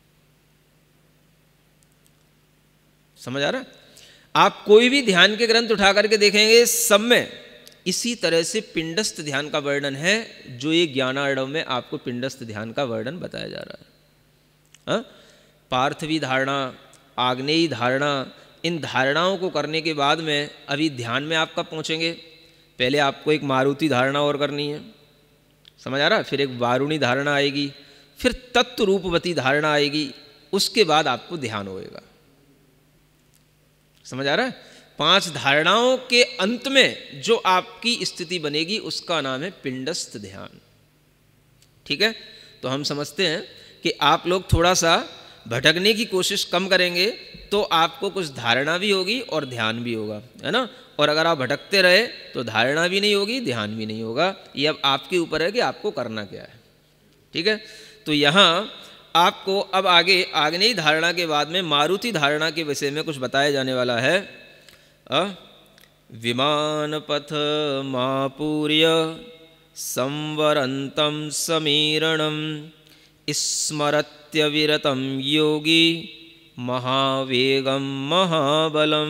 Speaker 1: समझ आ रहा है? आप कोई भी ध्यान के ग्रंथ उठा करके देखेंगे, सब में इसी तरह से पिंडस्थ ध्यान का वर्णन है, जो ये ज्ञानार्णव में आपको पिंडस्थ ध्यान का वर्णन बताया जा रहा है। हा? पार्थवी धारणा, आग्नेयी धारणा, इन धारणाओं को करने के बाद में अभी ध्यान में आप कब पहुँचेंगे? पहले आपको एक मारुति धारणा और करनी है, समझ आ रहा है? फिर एक वारुणी धारणा आएगी, फिर तत्व रूपवती धारणा आएगी, उसके बाद आपको ध्यान होएगा। समझ आ रहा है? पांच धारणाओं के अंत में जो आपकी स्थिति बनेगी उसका नाम है पिंडस्थ ध्यान। ठीक है? तो हम समझते हैं कि आप लोग थोड़ा सा भटकने की कोशिश कम करेंगे तो आपको कुछ धारणा भी होगी और ध्यान भी होगा, है ना? और अगर आप भटकते रहे तो धारणा भी नहीं होगी, ध्यान भी नहीं होगा। ये अब आपके ऊपर है कि आपको करना क्या है। ठीक है? तो यहाँ आपको अब आगे आग्नेयी धारणा के बाद में मारुति धारणा के विषय में कुछ बताया जाने वाला है। विमान पथ मापूर्य संवरंतम समीरणम स्मरत्यविरतम योगी महावेगम महाबलम।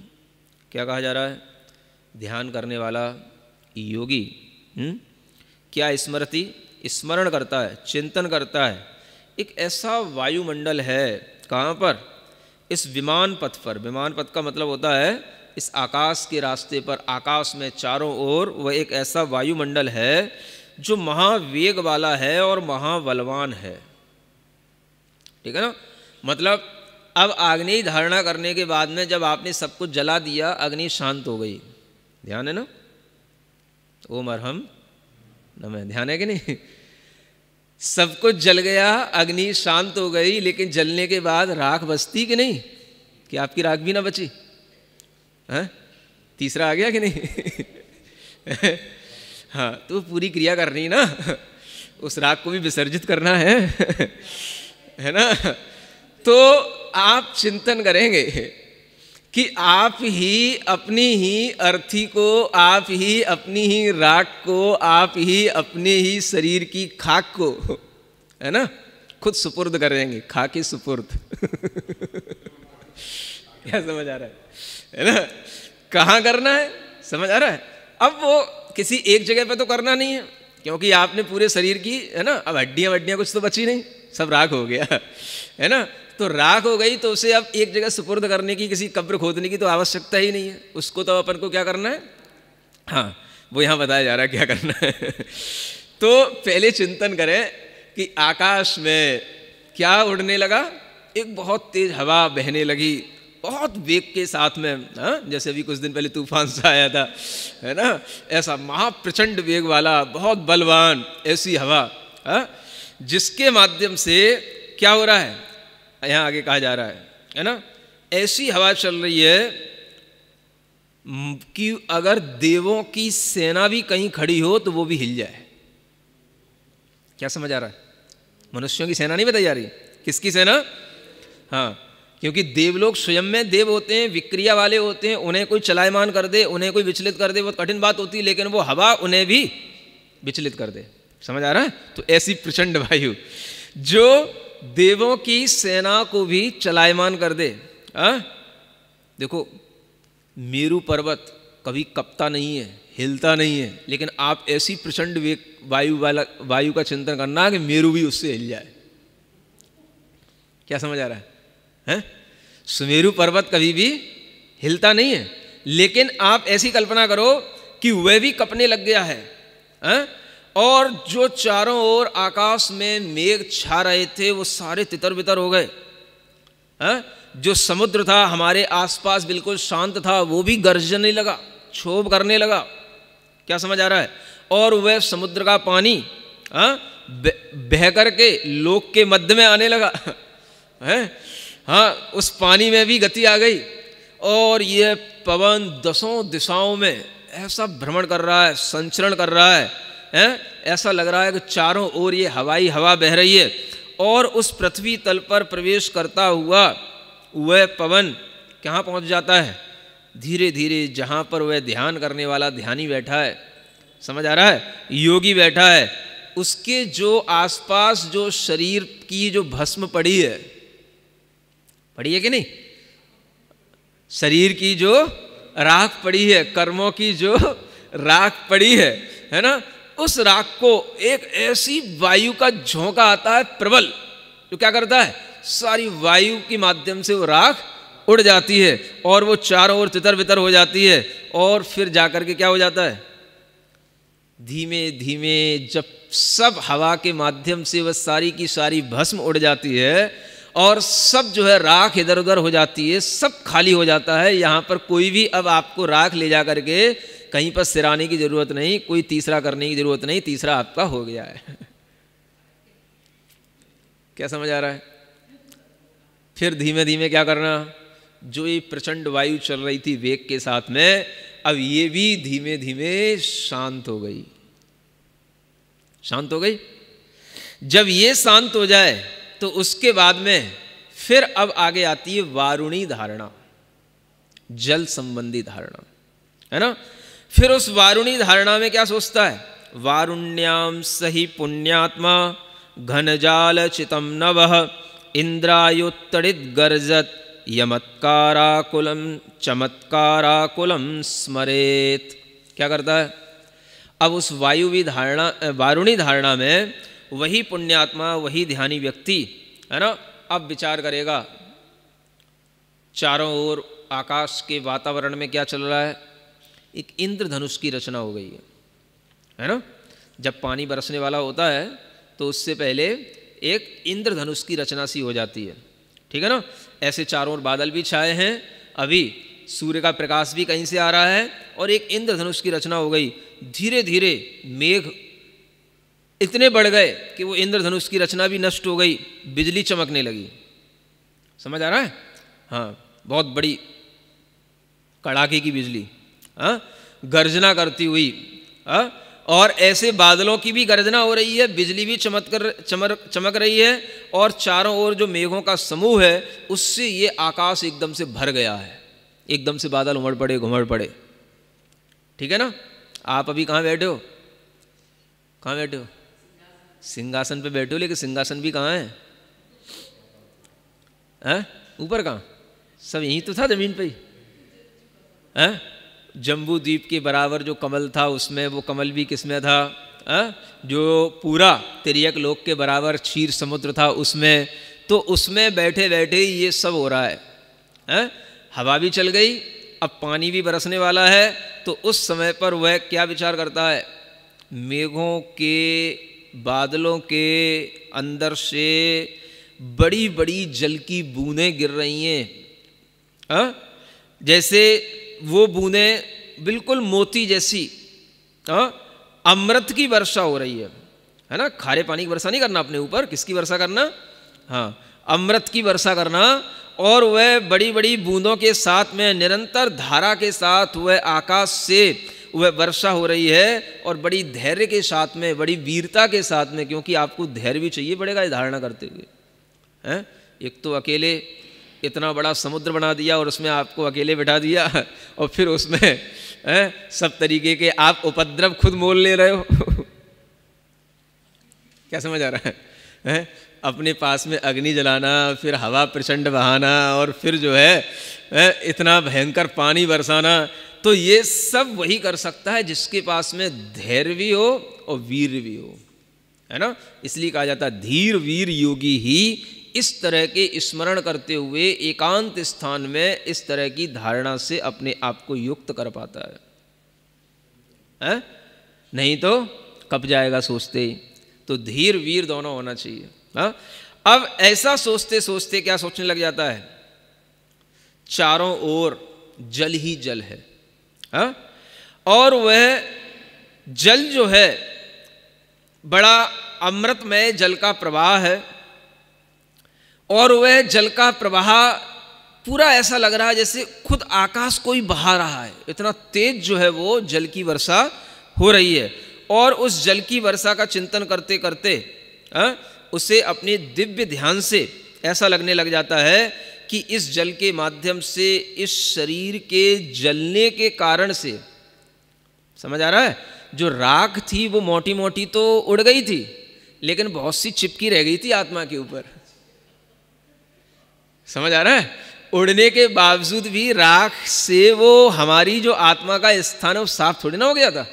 Speaker 1: क्या कहा जा रहा है? ध्यान करने वाला योगी हुँ? क्या स्मृति, स्मरण करता है, चिंतन करता है। एक ऐसा वायुमंडल है, कहाँ पर, इस विमान पथ पर। विमान पथ का मतलब होता है इस आकाश के रास्ते पर, आकाश में चारों ओर वह एक ऐसा वायुमंडल है जो महावेग वाला है और महाबलवान है। ठीक है ना। मतलब अब अग्नि धारणा करने के बाद में जब आपने सब कुछ जला दिया, अग्नि शांत हो गई। ध्यान है ना, ओम अरहम नमः, ध्यान है कि नहीं। सब कुछ जल गया, अग्नि शांत हो गई, लेकिन जलने के बाद राख बचती कि नहीं, कि आपकी राख भी ना बची। हाँ, तीसरा आ गया कि नहीं। हाँ, तो पूरी क्रिया करनी ना, उस राख को भी विसर्जित करना है, है ना। तो आप चिंतन करेंगे कि आप ही अपनी ही अर्थी को, आप ही अपनी ही राख को, आप ही अपने ही शरीर की खाक को, है ना, खुद सुपुर्द करेंगे, खाकी सुपुर्द। क्या समझ आ रहा है, है ना। कहाँ करना है, समझ आ रहा है। अब वो किसी एक जगह पे तो करना नहीं है, क्योंकि आपने पूरे शरीर की, है ना, अब हड्डियाँ वड्डियाँ कुछ तो बची नहीं, सब राख हो गया, है ना। तो राख हो गई तो उसे अब एक जगह सुपुर्द करने की, किसी कब्र खोदने की तो आवश्यकता ही नहीं है। उसको तो अपन को क्या करना है, हाँ, वो यहाँ बताया जा रहा है क्या करना है। तो पहले चिंतन करें कि आकाश में क्या उड़ने लगा, एक बहुत तेज हवा बहने लगी, बहुत वेग के साथ में। हाँ, जैसे अभी कुछ दिन पहले तूफान सा आया था, है ना, ऐसा महाप्रचंड वेग वाला, बहुत बलवान ऐसी हवा, हाँ, जिसके माध्यम से क्या हो रहा है, यहाँ आगे कहा जा रहा है, है ना, ऐसी हवा चल रही है कि अगर देवों की सेना भी कहीं खड़ी हो तो वो भी हिल जाए। क्या समझ आ रहा है। मनुष्यों की सेना नहीं बताई जा रही, किसकी सेना, हाँ, क्योंकि देवलोग स्वयं में देव होते हैं, विक्रिया वाले होते हैं, उन्हें कोई चलायमान कर दे, उन्हें कोई विचलित कर दे बहुत कठिन बात होती है, लेकिन वो हवा उन्हें भी विचलित कर दे। समझ आ रहा है। तो ऐसी प्रचंड वायु जो देवों की सेना को भी चलायमान कर दे। आ? देखो, मेरू पर्वत कभी कपता नहीं है, हिलता नहीं है, लेकिन आप ऐसी प्रचंड वेग वायु वाला वायु का चिंतन करना कि मेरू भी उससे हिल जाए। क्या समझ आ रहा है, है? सुमेरु पर्वत कभी भी हिलता नहीं है, लेकिन आप ऐसी कल्पना करो कि वह भी कपने लग गया है, है? और जो चारों ओर आकाश में मेघ छा रहे थे वो सारे तितर बितर हो गए। हाँ? जो समुद्र था हमारे आसपास बिल्कुल शांत था, वो भी गरजने लगा, क्षोभ करने लगा। क्या समझ आ रहा है। और वह समुद्र का पानी हाँ बह करके लोक के मध्य में आने लगा है। हाँ, उस पानी में भी गति आ गई और यह पवन दसों दिशाओं में ऐसा भ्रमण कर रहा है, संचरण कर रहा है, है? ऐसा लग रहा है कि चारों ओर ये हवाई हवा बह रही है। और उस पृथ्वी तल पर प्रवेश करता हुआ वह पवन कहाँ पहुँच जाता है, धीरे धीरे जहाँ पर वह ध्यान करने वाला ध्यानी बैठा है, समझ आ रहा है, योगी बैठा है, उसके जो आसपास जो शरीर की जो भस्म पड़ी है, पड़ी है कि नहीं, शरीर की जो राख पड़ी है, कर्मों की जो राख पड़ी है, है ना, उस राख को एक ऐसी वायु का झोंका आता है प्रबल, जो क्या करता है, सारी वायु के माध्यम से वो राख उड़ जाती है और वो चारों ओर तितर बितर हो जाती है। और फिर जाकर के क्या हो जाता है, धीमे धीमे जब सब हवा के माध्यम से वह सारी की सारी भस्म उड़ जाती है और सब जो है राख इधर उधर हो जाती है, सब खाली हो जाता है। यहाँ पर कोई भी अब आपको राख ले जा करके कहीं पर सिराने की जरूरत नहीं, कोई तीसरा करने की जरूरत नहीं, तीसरा आपका हो गया है। क्या समझ आ रहा है। फिर धीमे धीमे क्या करना, जो ये प्रचंड वायु चल रही थी वेग के साथ में, अब ये भी धीमे धीमे शांत हो गई, शांत हो गई। जब ये शांत हो जाए तो उसके बाद में फिर अब आगे आती है वारुणी धारणा, जल संबंधी धारणा, है ना। फिर उस वारुणी धारणा में क्या सोचता है, वारुण्याम सही पुण्यात्मा घनजाल चितम नवः इंद्रायुत्तड़ित गर्जत यमत्काराकुलम चमत्काराकुलम स्मरेत। क्या करता है, अब उस वायुवी धारणा वारुणी धारणा में वही पुण्यात्मा, वही ध्यानी व्यक्ति है ना, अब विचार करेगा चारों ओर आकाश के वातावरण में क्या चल रहा है। एक इंद्रधनुष की रचना हो गई है, है ना। जब पानी बरसने वाला होता है तो उससे पहले एक इंद्रधनुष की रचना सी हो जाती है, ठीक है ना। ऐसे चारों ओर बादल भी छाए हैं, अभी सूर्य का प्रकाश भी कहीं से आ रहा है और एक इंद्रधनुष की रचना हो गई। धीरे धीरे मेघ इतने बढ़ गए कि वो इंद्रधनुष की रचना भी नष्ट हो गई, बिजली चमकने लगी। समझ आ रहा है? हाँ, बहुत बड़ी कड़ाके की बिजली, हाँ, गर्जना करती हुई, हाँ, और ऐसे बादलों की भी गर्जना हो रही है, बिजली भी चमक कर चमक चमक रही है, और चारों ओर जो मेघों का समूह है उससे ये आकाश एकदम से भर गया है। एकदम से बादल उमड़ पड़े, घुमड़ पड़े, ठीक है ना। आप अभी कहाँ बैठे हो? कहाँ बैठे हो? सिंहासन पे बैठे हो, लेकिन सिंहासन भी कहाँ है? हैं? ऊपर कहाँ? सब यहीं तो था, जमीन पे ही। हैं? जम्बू द्वीप के बराबर जो कमल था उसमें, वो कमल भी किसमें था? हैं? जो पूरा तिर्यक लोक के बराबर क्षीर समुद्र था उसमें, तो उसमें बैठे बैठे ये सब हो रहा है। हैं? हवा भी चल गई, अब पानी भी बरसने वाला है, तो उस समय पर वह क्या विचार करता है? मेघों के, बादलों के अंदर से बड़ी बड़ी जल की बूंदें गिर रही हैं, हाँ, जैसे वो बूंदें बिल्कुल मोती जैसी, हाँ, अमृत की वर्षा हो रही है, है ना। खारे पानी की वर्षा नहीं करना अपने ऊपर, किसकी वर्षा करना? हाँ, अमृत की वर्षा करना। और वह बड़ी बड़ी बूंदों के साथ में निरंतर धारा के साथ वह आकाश से वह वर्षा हो रही है, और बड़ी धैर्य के साथ में, बड़ी वीरता के साथ में, क्योंकि आपको धैर्य भी चाहिए पड़ेगा ये धारणा करते हुए, हैं। एक तो अकेले इतना बड़ा समुद्र बना दिया और उसमें आपको अकेले बिठा दिया, और फिर उसमें हैं सब तरीके के आप उपद्रव खुद मोल ले रहे हो। क्या समझ आ रहा है? हैं? अपने पास में अग्नि जलाना, फिर हवा प्रचंड बहाना, और फिर जो है, है इतना भयंकर पानी बरसाना, तो ये सब वही कर सकता है जिसके पास में धैर्य भी हो और वीर भी हो, है ना। इसलिए कहा जाता है धीर वीर योगी ही इस तरह के स्मरण करते हुए एकांत स्थान में इस तरह की धारणा से अपने आप को युक्त कर पाता है, है? नहीं तो कब जाएगा सोचते ही। तो धीर वीर दोनों होना चाहिए, हाँ? अब ऐसा सोचते सोचते क्या सोचने लग जाता है? चारों ओर जल ही जल है, हाँ? और वह जल जो है बड़ा अमृतमय जल का प्रवाह है, और वह जल का प्रवाह पूरा ऐसा लग रहा है जैसे खुद आकाश कोई बहा रहा है। इतना तेज जो है वो जल की वर्षा हो रही है, और उस जल की वर्षा का चिंतन करते करते आ, उसे अपने दिव्य ध्यान से ऐसा लगने लग जाता है कि इस जल के माध्यम से इस शरीर के जलने के कारण से, समझ आ रहा है, जो राख थी वो मोटी मोटी तो उड़ गई थी, लेकिन बहुत सी चिपकी रह गई थी आत्मा के ऊपर। समझ आ रहा है? उड़ने के बावजूद भी राख से वो हमारी जो आत्मा का स्थान है वो साफ थोड़ी ना हो गया था।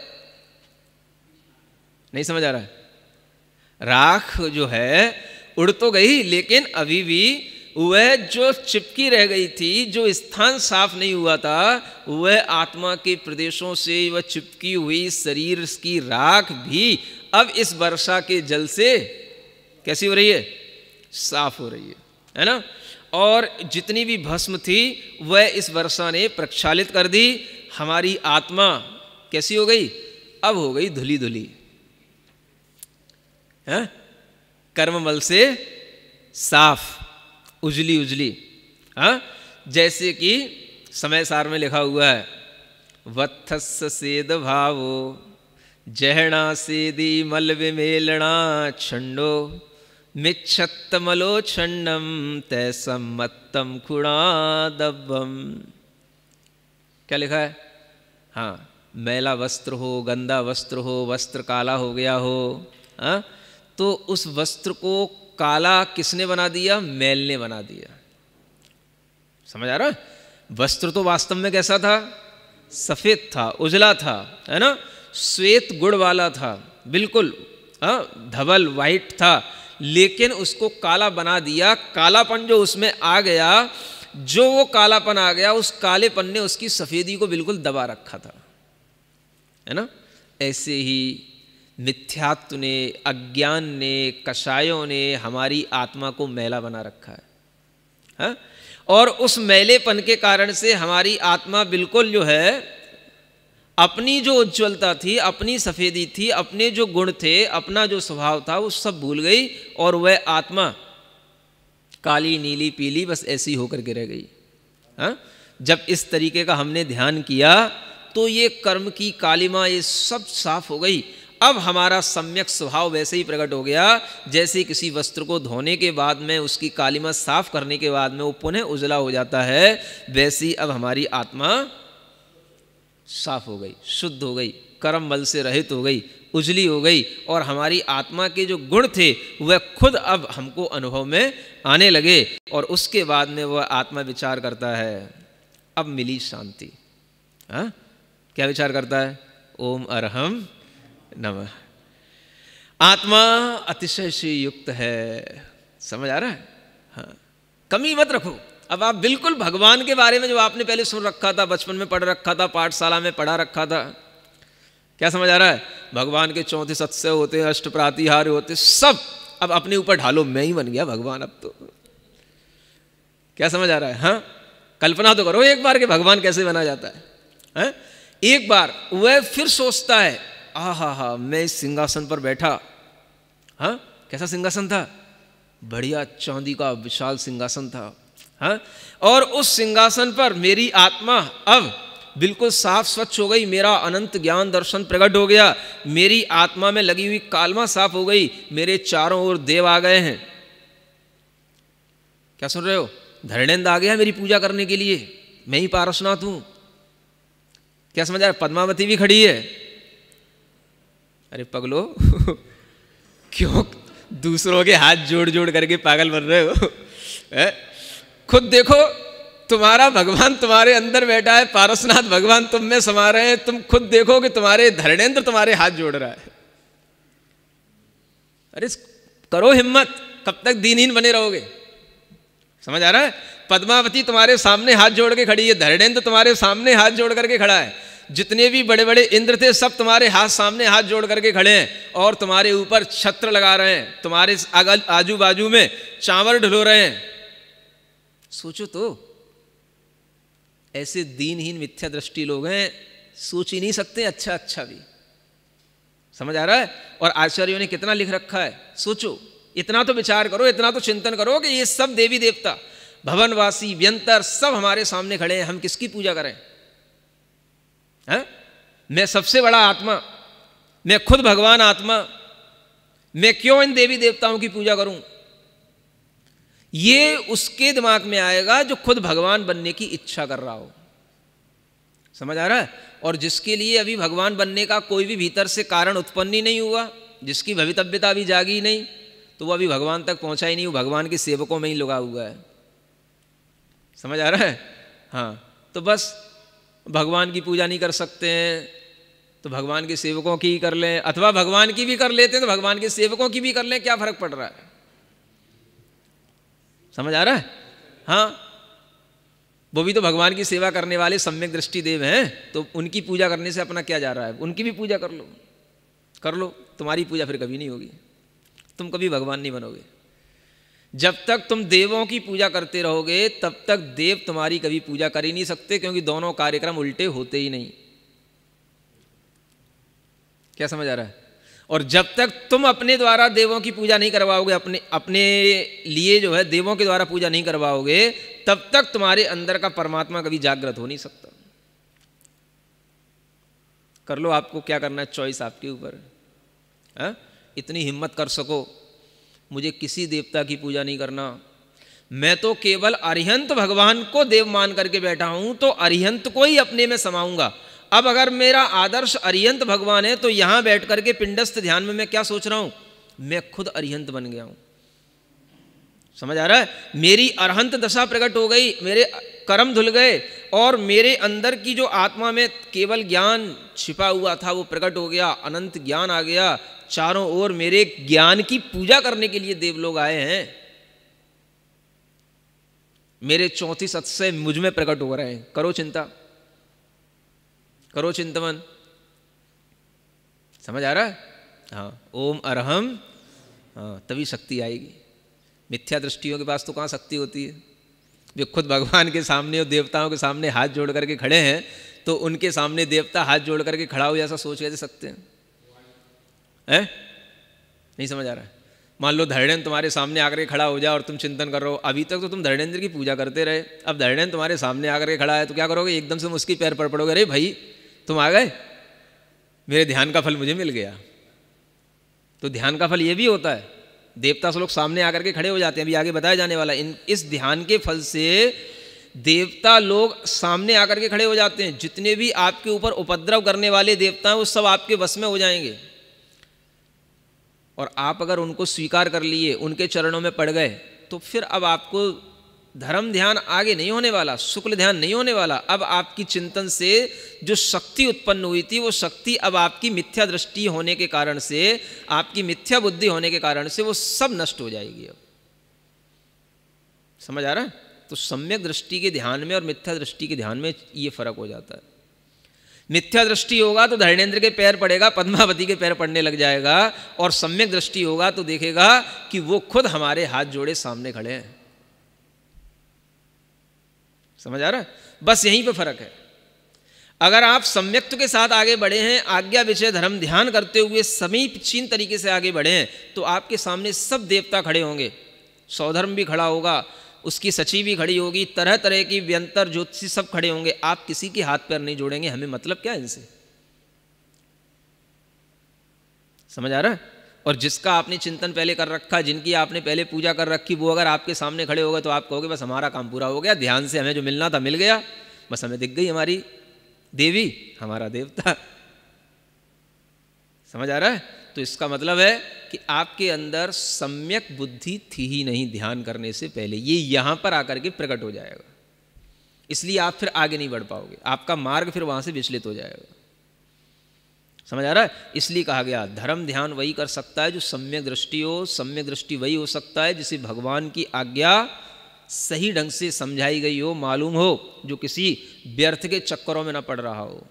Speaker 1: नहीं समझ आ रहा है? राख जो है उड़ तो गई, लेकिन अभी भी वह जो चिपकी रह गई थी, जो स्थान साफ नहीं हुआ था, वह आत्मा के प्रदेशों से वह चिपकी हुई शरीर की राख भी अब इस वर्षा के जल से कैसी हो रही है? साफ हो रही है, है ना। और जितनी भी भस्म थी वह इस वर्षा ने प्रक्षालित कर दी। हमारी आत्मा कैसी हो गई? अब हो गई धुली धुली, है? कर्ममल से साफ, उजली उजली, हाँ? जैसे कि समय सार में लिखा हुआ है, वत्थस्स सेद भावो जहणा सेदी मल विमेलना छंडो मिच्छत्तमलोच्छन्नम तैसम मत्तम खुणादब्बम। क्या लिखा है? हाँ, मैला वस्त्र हो, गंदा वस्त्र हो, वस्त्र काला हो गया हो, हाँ, तो उस वस्त्र को काला किसने बना दिया? मैल ने बना दिया। समझ आ रहा? वस्त्र तो वास्तव में कैसा था? सफेद था, उजला था, है ना। श्वेत गुड़ वाला था, बिल्कुल हाँ धवल वाइट था, लेकिन उसको काला बना दिया। कालापन जो उसमें आ गया, जो वो कालापन आ गया, उस कालेपन ने उसकी सफ़ेदी को बिल्कुल दबा रखा था, है ना। ऐसे ही मिथ्यात्व ने, अज्ञान ने, कषायों ने हमारी आत्मा को मैला बना रखा है, हाँ? और उस मैलेपन के कारण से हमारी आत्मा बिल्कुल जो है अपनी जो उज्ज्वलता थी, अपनी सफ़ेदी थी, अपने जो गुण थे, अपना जो स्वभाव था, वो सब भूल गई और वह आत्मा काली नीली पीली बस ऐसी होकर के रह गई, हाँ? जब इस तरीके का हमने ध्यान किया तो ये कर्म की कालिमा ये सब साफ हो गई। अब हमारा सम्यक स्वभाव वैसे ही प्रकट हो गया जैसे किसी वस्त्र को धोने के बाद में उसकी कालिमा साफ करने के बाद में वो पुनः उजला हो जाता है, वैसे ही अब हमारी आत्मा साफ हो गई, शुद्ध हो गई, कर्म बल से रहित हो गई, उजली हो गई और हमारी आत्मा के जो गुण थे वह खुद अब हमको अनुभव में आने लगे। और उसके बाद में वह आत्मा विचार करता है, अब मिली शांति। हाँ, क्या विचार करता है? ओम अरहम नमः। आत्मा अतिशय से युक्त है, समझ आ रहा है? हाँ, कमी मत रखो। अब आप बिल्कुल भगवान के बारे में जो आपने पहले सुन रखा था, बचपन में पढ़ रखा था, पाठशाला में पढ़ा रखा था, क्या समझ आ रहा है? भगवान के चौंतीस सत्सय होते, अष्ट प्रातिहार होते, सब अब अपने ऊपर ढालो, मैं ही बन गया भगवान अब तो। क्या समझ आ रहा है? हाँ, कल्पना तो करो एक बार के भगवान कैसे बना जाता है, है? एक बार वह फिर सोचता है, आ हा हा मैं इस सिंहासन पर बैठा। हाँ, कैसा सिंहासन था? बढ़िया चांदी का विशाल सिंहासन था। हाँ, और उस सिंहासन पर मेरी आत्मा अब बिल्कुल साफ स्वच्छ हो गई, मेरा अनंत ज्ञान दर्शन प्रकट हो गया, मेरी आत्मा में लगी हुई कालमा साफ हो गई, मेरे चारों ओर देव आ गए हैं। क्या सुन रहे हो? धरणेन्द्र आ गया मेरी पूजा करने के लिए, मैं ही पारसनाथ हूं। क्या समझ आया? पद्मावती भी खड़ी है। अरे पगलो क्यों दूसरों के हाथ जोड़ जोड़ करके पागल बन रहे हो? है? खुद देखो, तुम्हारा भगवान तुम्हारे अंदर बैठा है, पारसनाथ भगवान तुम में समा रहे हैं, तुम खुद देखो कि तुम्हारे धरणेन्द्र तुम्हारे हाथ जोड़ रहा है। अरे करो हिम्मत, कब तक दीनहीन बने रहोगे? समझ आ रहा है? पद्मावती तुम्हारे सामने हाथ जोड़ के खड़ी है, धरणेन्द्र तुम्हारे सामने हाथ जोड़ करके खड़ा है, जितने भी बड़े बड़े इंद्र थे सब तुम्हारे हाथ सामने हाथ जोड़ करके खड़े हैं और तुम्हारे ऊपर छत्र लगा रहे हैं, तुम्हारे अगल आजू बाजू में चावल ढलो रहे हैं। सोचो तो, ऐसे दीनहीन मिथ्या दृष्टि लोग हैं, सोच ही नहीं सकते अच्छा अच्छा भी। समझ आ रहा है? और आचार्यों ने कितना लिख रखा है, सोचो, इतना तो विचार करो, इतना तो चिंतन करो कि ये सब देवी देवता, भवनवासी, व्यंतर सब हमारे सामने खड़े हैं, हम किसकी पूजा करें? है? मैं सबसे बड़ा आत्मा, मैं खुद भगवान आत्मा, मैं क्यों इन देवी देवताओं की पूजा करूं? ये उसके दिमाग में आएगा जो खुद भगवान बनने की इच्छा कर रहा हो। समझ आ रहा है? और जिसके लिए अभी भगवान बनने का कोई भी भीतर से कारण उत्पन्न ही नहीं हुआ, जिसकी भवितव्यता अभी जागी ही नहीं, तो वो अभी भगवान तक पहुंचा ही नहीं, वो भगवान के सेवकों में ही लुका हुआ है। समझ आ रहा है? हाँ, तो बस भगवान की पूजा नहीं कर सकते हैं तो भगवान के सेवकों की ही कर लें, अथवा भगवान की भी कर लेते हैं तो भगवान के सेवकों की भी कर लें, क्या फर्क पड़ रहा है? समझ आ रहा है? हाँ, वो भी तो भगवान की सेवा करने वाले सम्यक दृष्टि देव हैं, तो उनकी पूजा करने से अपना क्या जा रहा है? उनकी भी पूजा कर लो, कर लो, तुम्हारी पूजा फिर कभी नहीं होगी, तुम कभी भगवान नहीं बनोगे। जब तक तुम देवों की पूजा करते रहोगे तब तक देव तुम्हारी कभी पूजा कर ही नहीं सकते, क्योंकि दोनों कार्यक्रम उल्टे होते ही नहीं। क्या समझ आ रहा है? और जब तक तुम अपने द्वारा देवों की पूजा नहीं करवाओगे, अपने अपने लिए जो है देवों के द्वारा पूजा नहीं करवाओगे, तब तक तुम्हारे अंदर का परमात्मा कभी जागृत हो नहीं सकता। कर लो, आपको क्या करना है, चॉइस आपके ऊपर है। इतनी हिम्मत कर सको, मुझे किसी देवता की पूजा नहीं करना, मैं तो केवल अरिहंत भगवान को देव मान करके बैठा हूं, तो अरिहंत को ही अपने में समाऊंगा। अब अगर मेरा आदर्श अरिहंत भगवान है तो यहां बैठ करके पिंडस्थ ध्यान में मैं क्या सोच रहा हूं? मैं खुद अरिहंत बन गया हूं। समझ आ रहा है? मेरी अरहंत दशा प्रकट हो गई, मेरे कर्म धुल गए, और मेरे अंदर की जो आत्मा में केवल ज्ञान छिपा हुआ था वो प्रकट हो गया, अनंत ज्ञान आ गया, चारों ओर मेरे ज्ञान की पूजा करने के लिए देव लोग आए हैं, मेरे चौंतीस अतिशय मुझ में प्रकट हो रहे हैं। करो चिंता, करो चिंतन, समझ आ रहा है? हाँ, ओम अरहम, हाँ, तभी शक्ति आएगी। मिथ्या दृष्टियों के पास तो कहाँ शक्ति होती है? जो खुद भगवान के सामने और देवताओं के सामने हाथ जोड़ करके खड़े हैं, तो उनके सामने देवता हाथ जोड़ करके खड़ा हो ऐसा सोच कैसे सकते हैं? हैं? नहीं समझ आ रहा है? मान लो धरणेन्द्र तुम्हारे सामने आकर के खड़ा हो जाए और तुम चिंतन कर रहे हो, अभी तक तो तुम धरणेन्द्र की पूजा करते रहे, अब धरणेन्द्र तुम्हारे सामने आकर के खड़ा है तो क्या करोगे? एकदम से उसके पैर पड़ पड़ोगे, अरे भाई तुम आ गए, मेरे ध्यान का फल मुझे मिल गया। तो ध्यान का फल ये भी होता है, देवता से लोग सामने आकर के खड़े हो जाते हैं, अभी आगे बताया जाने वाला। इन इस ध्यान के फल से देवता लोग सामने आकर के खड़े हो जाते हैं। जितने भी आपके ऊपर उपद्रव करने वाले देवता हैं वो सब आपके वश में हो जाएंगे, और आप अगर उनको स्वीकार कर लिए, उनके चरणों में पड़ गए, तो फिर अब आपको धर्म ध्यान आगे नहीं होने वाला, शुक्ल ध्यान नहीं होने वाला। अब आपकी चिंतन से जो शक्ति उत्पन्न हुई थी वो शक्ति अब आपकी मिथ्या दृष्टि होने के कारण से, आपकी मिथ्या बुद्धि होने के कारण से वो सब नष्ट हो जाएगी। अब समझ आ रहा है? तो सम्यक दृष्टि के ध्यान में और मिथ्या दृष्टि के ध्यान में ये फर्क हो जाता है। मिथ्या दृष्टि होगा तो धरणेन्द्र के पैर पड़ेगा, पद्मावती के पैर पड़ने लग जाएगा, और सम्यक दृष्टि होगा तो देखेगा कि वो खुद हमारे हाथ जोड़े सामने खड़े हैं। समझ आ रहा है? बस यहीं पे फर्क है। अगर आप सम्यक्त्व के साथ आगे बढ़े हैं, आज्ञा विषय धर्म ध्यान करते हुए समीपचीन तरीके से आगे बढ़े हैं, तो आपके सामने सब देवता खड़े होंगे, सौधर्म भी खड़ा होगा, उसकी सची भी खड़ी होगी, तरह तरह की व्यंतर ज्योतिषी सब खड़े होंगे। आप किसी के हाथ पैर नहीं जोड़ेंगे, हमें मतलब क्या है इनसे? समझ आ रहा है? और जिसका आपने चिंतन पहले कर रखा, जिनकी आपने पहले पूजा कर रखी, वो अगर आपके सामने खड़े हो गए तो आप कहोगे बस हमारा काम पूरा हो गया, ध्यान से हमें जो मिलना था मिल गया, बस हमें दिख गई हमारी देवी, हमारा देवता। समझ आ रहा है? तो इसका मतलब है कि आपके अंदर सम्यक बुद्धि थी ही नहीं ध्यान करने से पहले, ये यहां पर आकर के प्रकट हो जाएगा। इसलिए आप फिर आगे नहीं बढ़ पाओगे, आपका मार्ग फिर वहां से विचलित हो जाएगा। समझ आ रहा है? इसलिए कहा गया धर्म ध्यान वही कर सकता है जो सम्यक दृष्टि हो, सम्यक दृष्टि वही हो सकता है जिसे भगवान की आज्ञा सही ढंग से समझाई गई हो, मालूम हो, जो किसी व्यर्थ के चक्करों में न पड़ रहा हो।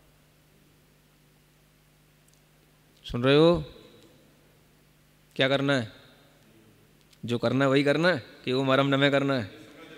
Speaker 1: सुन रहे हो? क्या करना है? जो करना है वही करना है कि वो मरम नमे करना है?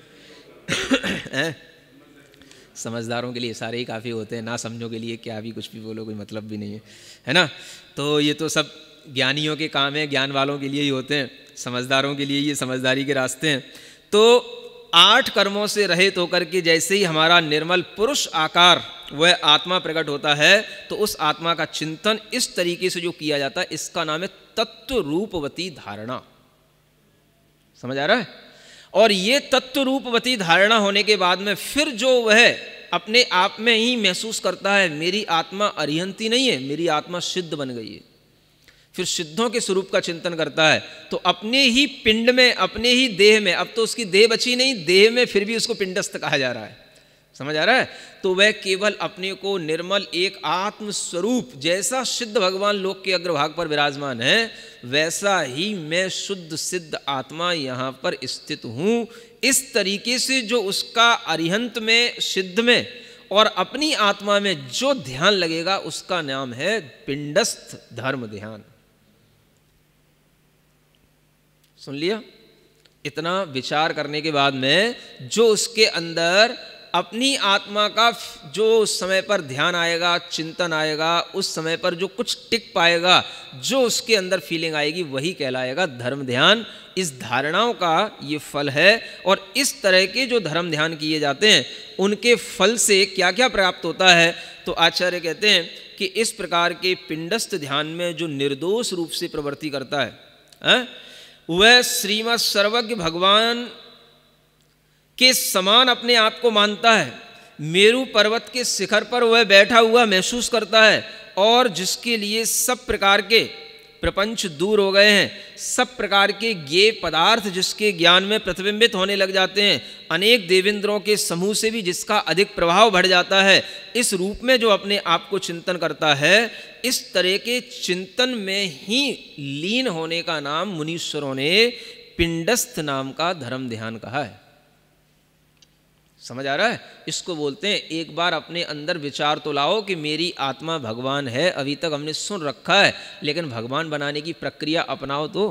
Speaker 1: समझदारों के लिए सारे ही काफ़ी होते हैं, ना समझो के लिए क्या भी कुछ भी बोलो, कोई मतलब भी नहीं है, है ना? तो ये तो सब ज्ञानियों के काम है, ज्ञान वालों के लिए ही होते हैं, समझदारों के लिए ये समझदारी के रास्ते हैं। तो आठ कर्मों से रहित होकर के जैसे ही हमारा निर्मल पुरुष आकार वह आत्मा प्रकट होता है, तो उस आत्मा का चिंतन इस तरीके से जो किया जाता है, इसका नाम है तत्व रूपवती धारणा। समझ आ रहा है? और ये तत्व रूपवती धारणा होने के बाद में फिर जो वह अपने आप में ही महसूस करता है मेरी आत्मा अरिहंती नहीं है, मेरी आत्मा सिद्ध बन गई है, फिर सिद्धों के स्वरूप का चिंतन करता है, तो अपने ही पिंड में, अपने ही देह में, अब तो उसकी देह बची नहीं, देह में फिर भी उसको पिंडस्थ कहा जा रहा है। समझ आ रहा है? तो वह केवल अपने को निर्मल एक आत्म स्वरूप, जैसा सिद्ध भगवान लोक के अग्रभाग पर विराजमान है, वैसा ही मैं शुद्ध सिद्ध आत्मा यहाँ पर स्थित हूँ। इस तरीके से जो उसका अरिहंत में, सिद्ध में और अपनी आत्मा में जो ध्यान लगेगा, उसका नाम है पिंडस्थ धर्म ध्यान। सुन लिया? इतना विचार करने के बाद में जो उसके अंदर अपनी आत्मा का जो समय पर ध्यान आएगा, चिंतन आएगा, उस समय पर जो कुछ टिक पाएगा, जो उसके अंदर फीलिंग आएगी, वही कहलाएगा धर्म ध्यान। इस धारणाओं का ये फल है। और इस तरह के जो धर्म ध्यान किए जाते हैं, उनके फल से क्या क्या प्राप्त होता है, तो आचार्य कहते हैं कि इस प्रकार के पिंडस्थ ध्यान में जो निर्दोष रूप से प्रवृत्ति करता है, है? वह श्रीमद् सर्वज्ञ भगवान के समान अपने आप को मानता है, मेरू पर्वत के शिखर पर वह बैठा हुआ महसूस करता है, और जिसके लिए सब प्रकार के प्रपंच दूर हो गए हैं, सब प्रकार के ज्ञेय पदार्थ जिसके ज्ञान में प्रतिबिंबित होने लग जाते हैं, अनेक देवेंद्रों के समूह से भी जिसका अधिक प्रभाव बढ़ जाता है, इस रूप में जो अपने आप को चिंतन करता है, इस तरह के चिंतन में ही लीन होने का नाम मुनीश्वरों ने पिंडस्थ नाम का धर्म ध्यान कहा है। समझ आ रहा है? इसको बोलते हैं एक बार अपने अंदर विचार तो लाओ कि मेरी आत्मा भगवान है। अभी तक हमने सुन रखा है, लेकिन भगवान बनाने की प्रक्रिया अपनाओ तो।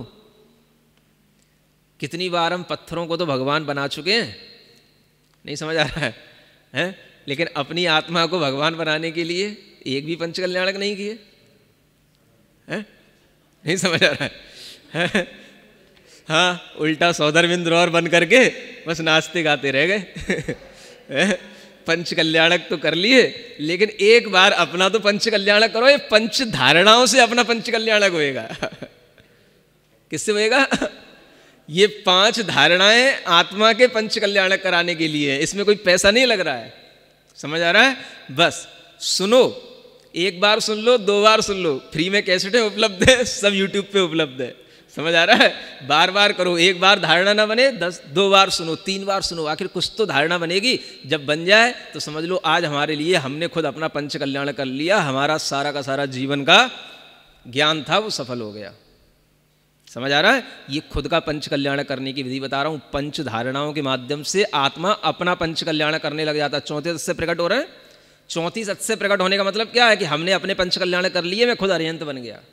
Speaker 1: कितनी बार हम पत्थरों को तो भगवान बना चुके हैं, नहीं समझ आ रहा है, हैं? लेकिन अपनी आत्मा को भगवान बनाने के लिए एक भी पंचकल्याणक नहीं किए हैं? नहीं समझ आ रहा है, है? हाँ, उल्टा सौधर्मिंद्र और बन करके बस नाचते गाते रह गए। पंच कल्याणक तो कर लिए, लेकिन एक बार अपना तो पंच कल्याणक करो। ये पंच धारणाओं से अपना पंच कल्याणक होएगा। किससे होएगा? ये पांच धारणाएं आत्मा के पंच कल्याणक कराने के लिए है, इसमें कोई पैसा नहीं लग रहा है। समझ आ रहा है? बस सुनो, एक बार सुन लो, दो बार सुन लो, फ्री में कैसेटें उपलब्ध है, सब यूट्यूब पे उपलब्ध है। समझ आ रहा है? बार बार करो, एक बार धारणा ना बने, दस दो बार सुनो, तीन बार सुनो, आखिर कुछ तो धारणा बनेगी। जब बन जाए तो समझ लो आज हमारे लिए हमने खुद अपना पंच कल्याण कर लिया, हमारा सारा का सारा जीवन का ज्ञान था वो सफल हो गया। समझ आ रहा है? ये खुद का पंच कल्याण करने की विधि बता रहा हूँ। पंच धारणाओं के माध्यम से आत्मा अपना पंच कल्याण करने लग जाता। चौंतीस से प्रकट हो रहे हैं। चौंतीस से प्रकट होने का मतलब क्या है? कि हमने अपने पंच कल्याण कर लिए, मैं खुद अरिहंत बन गया।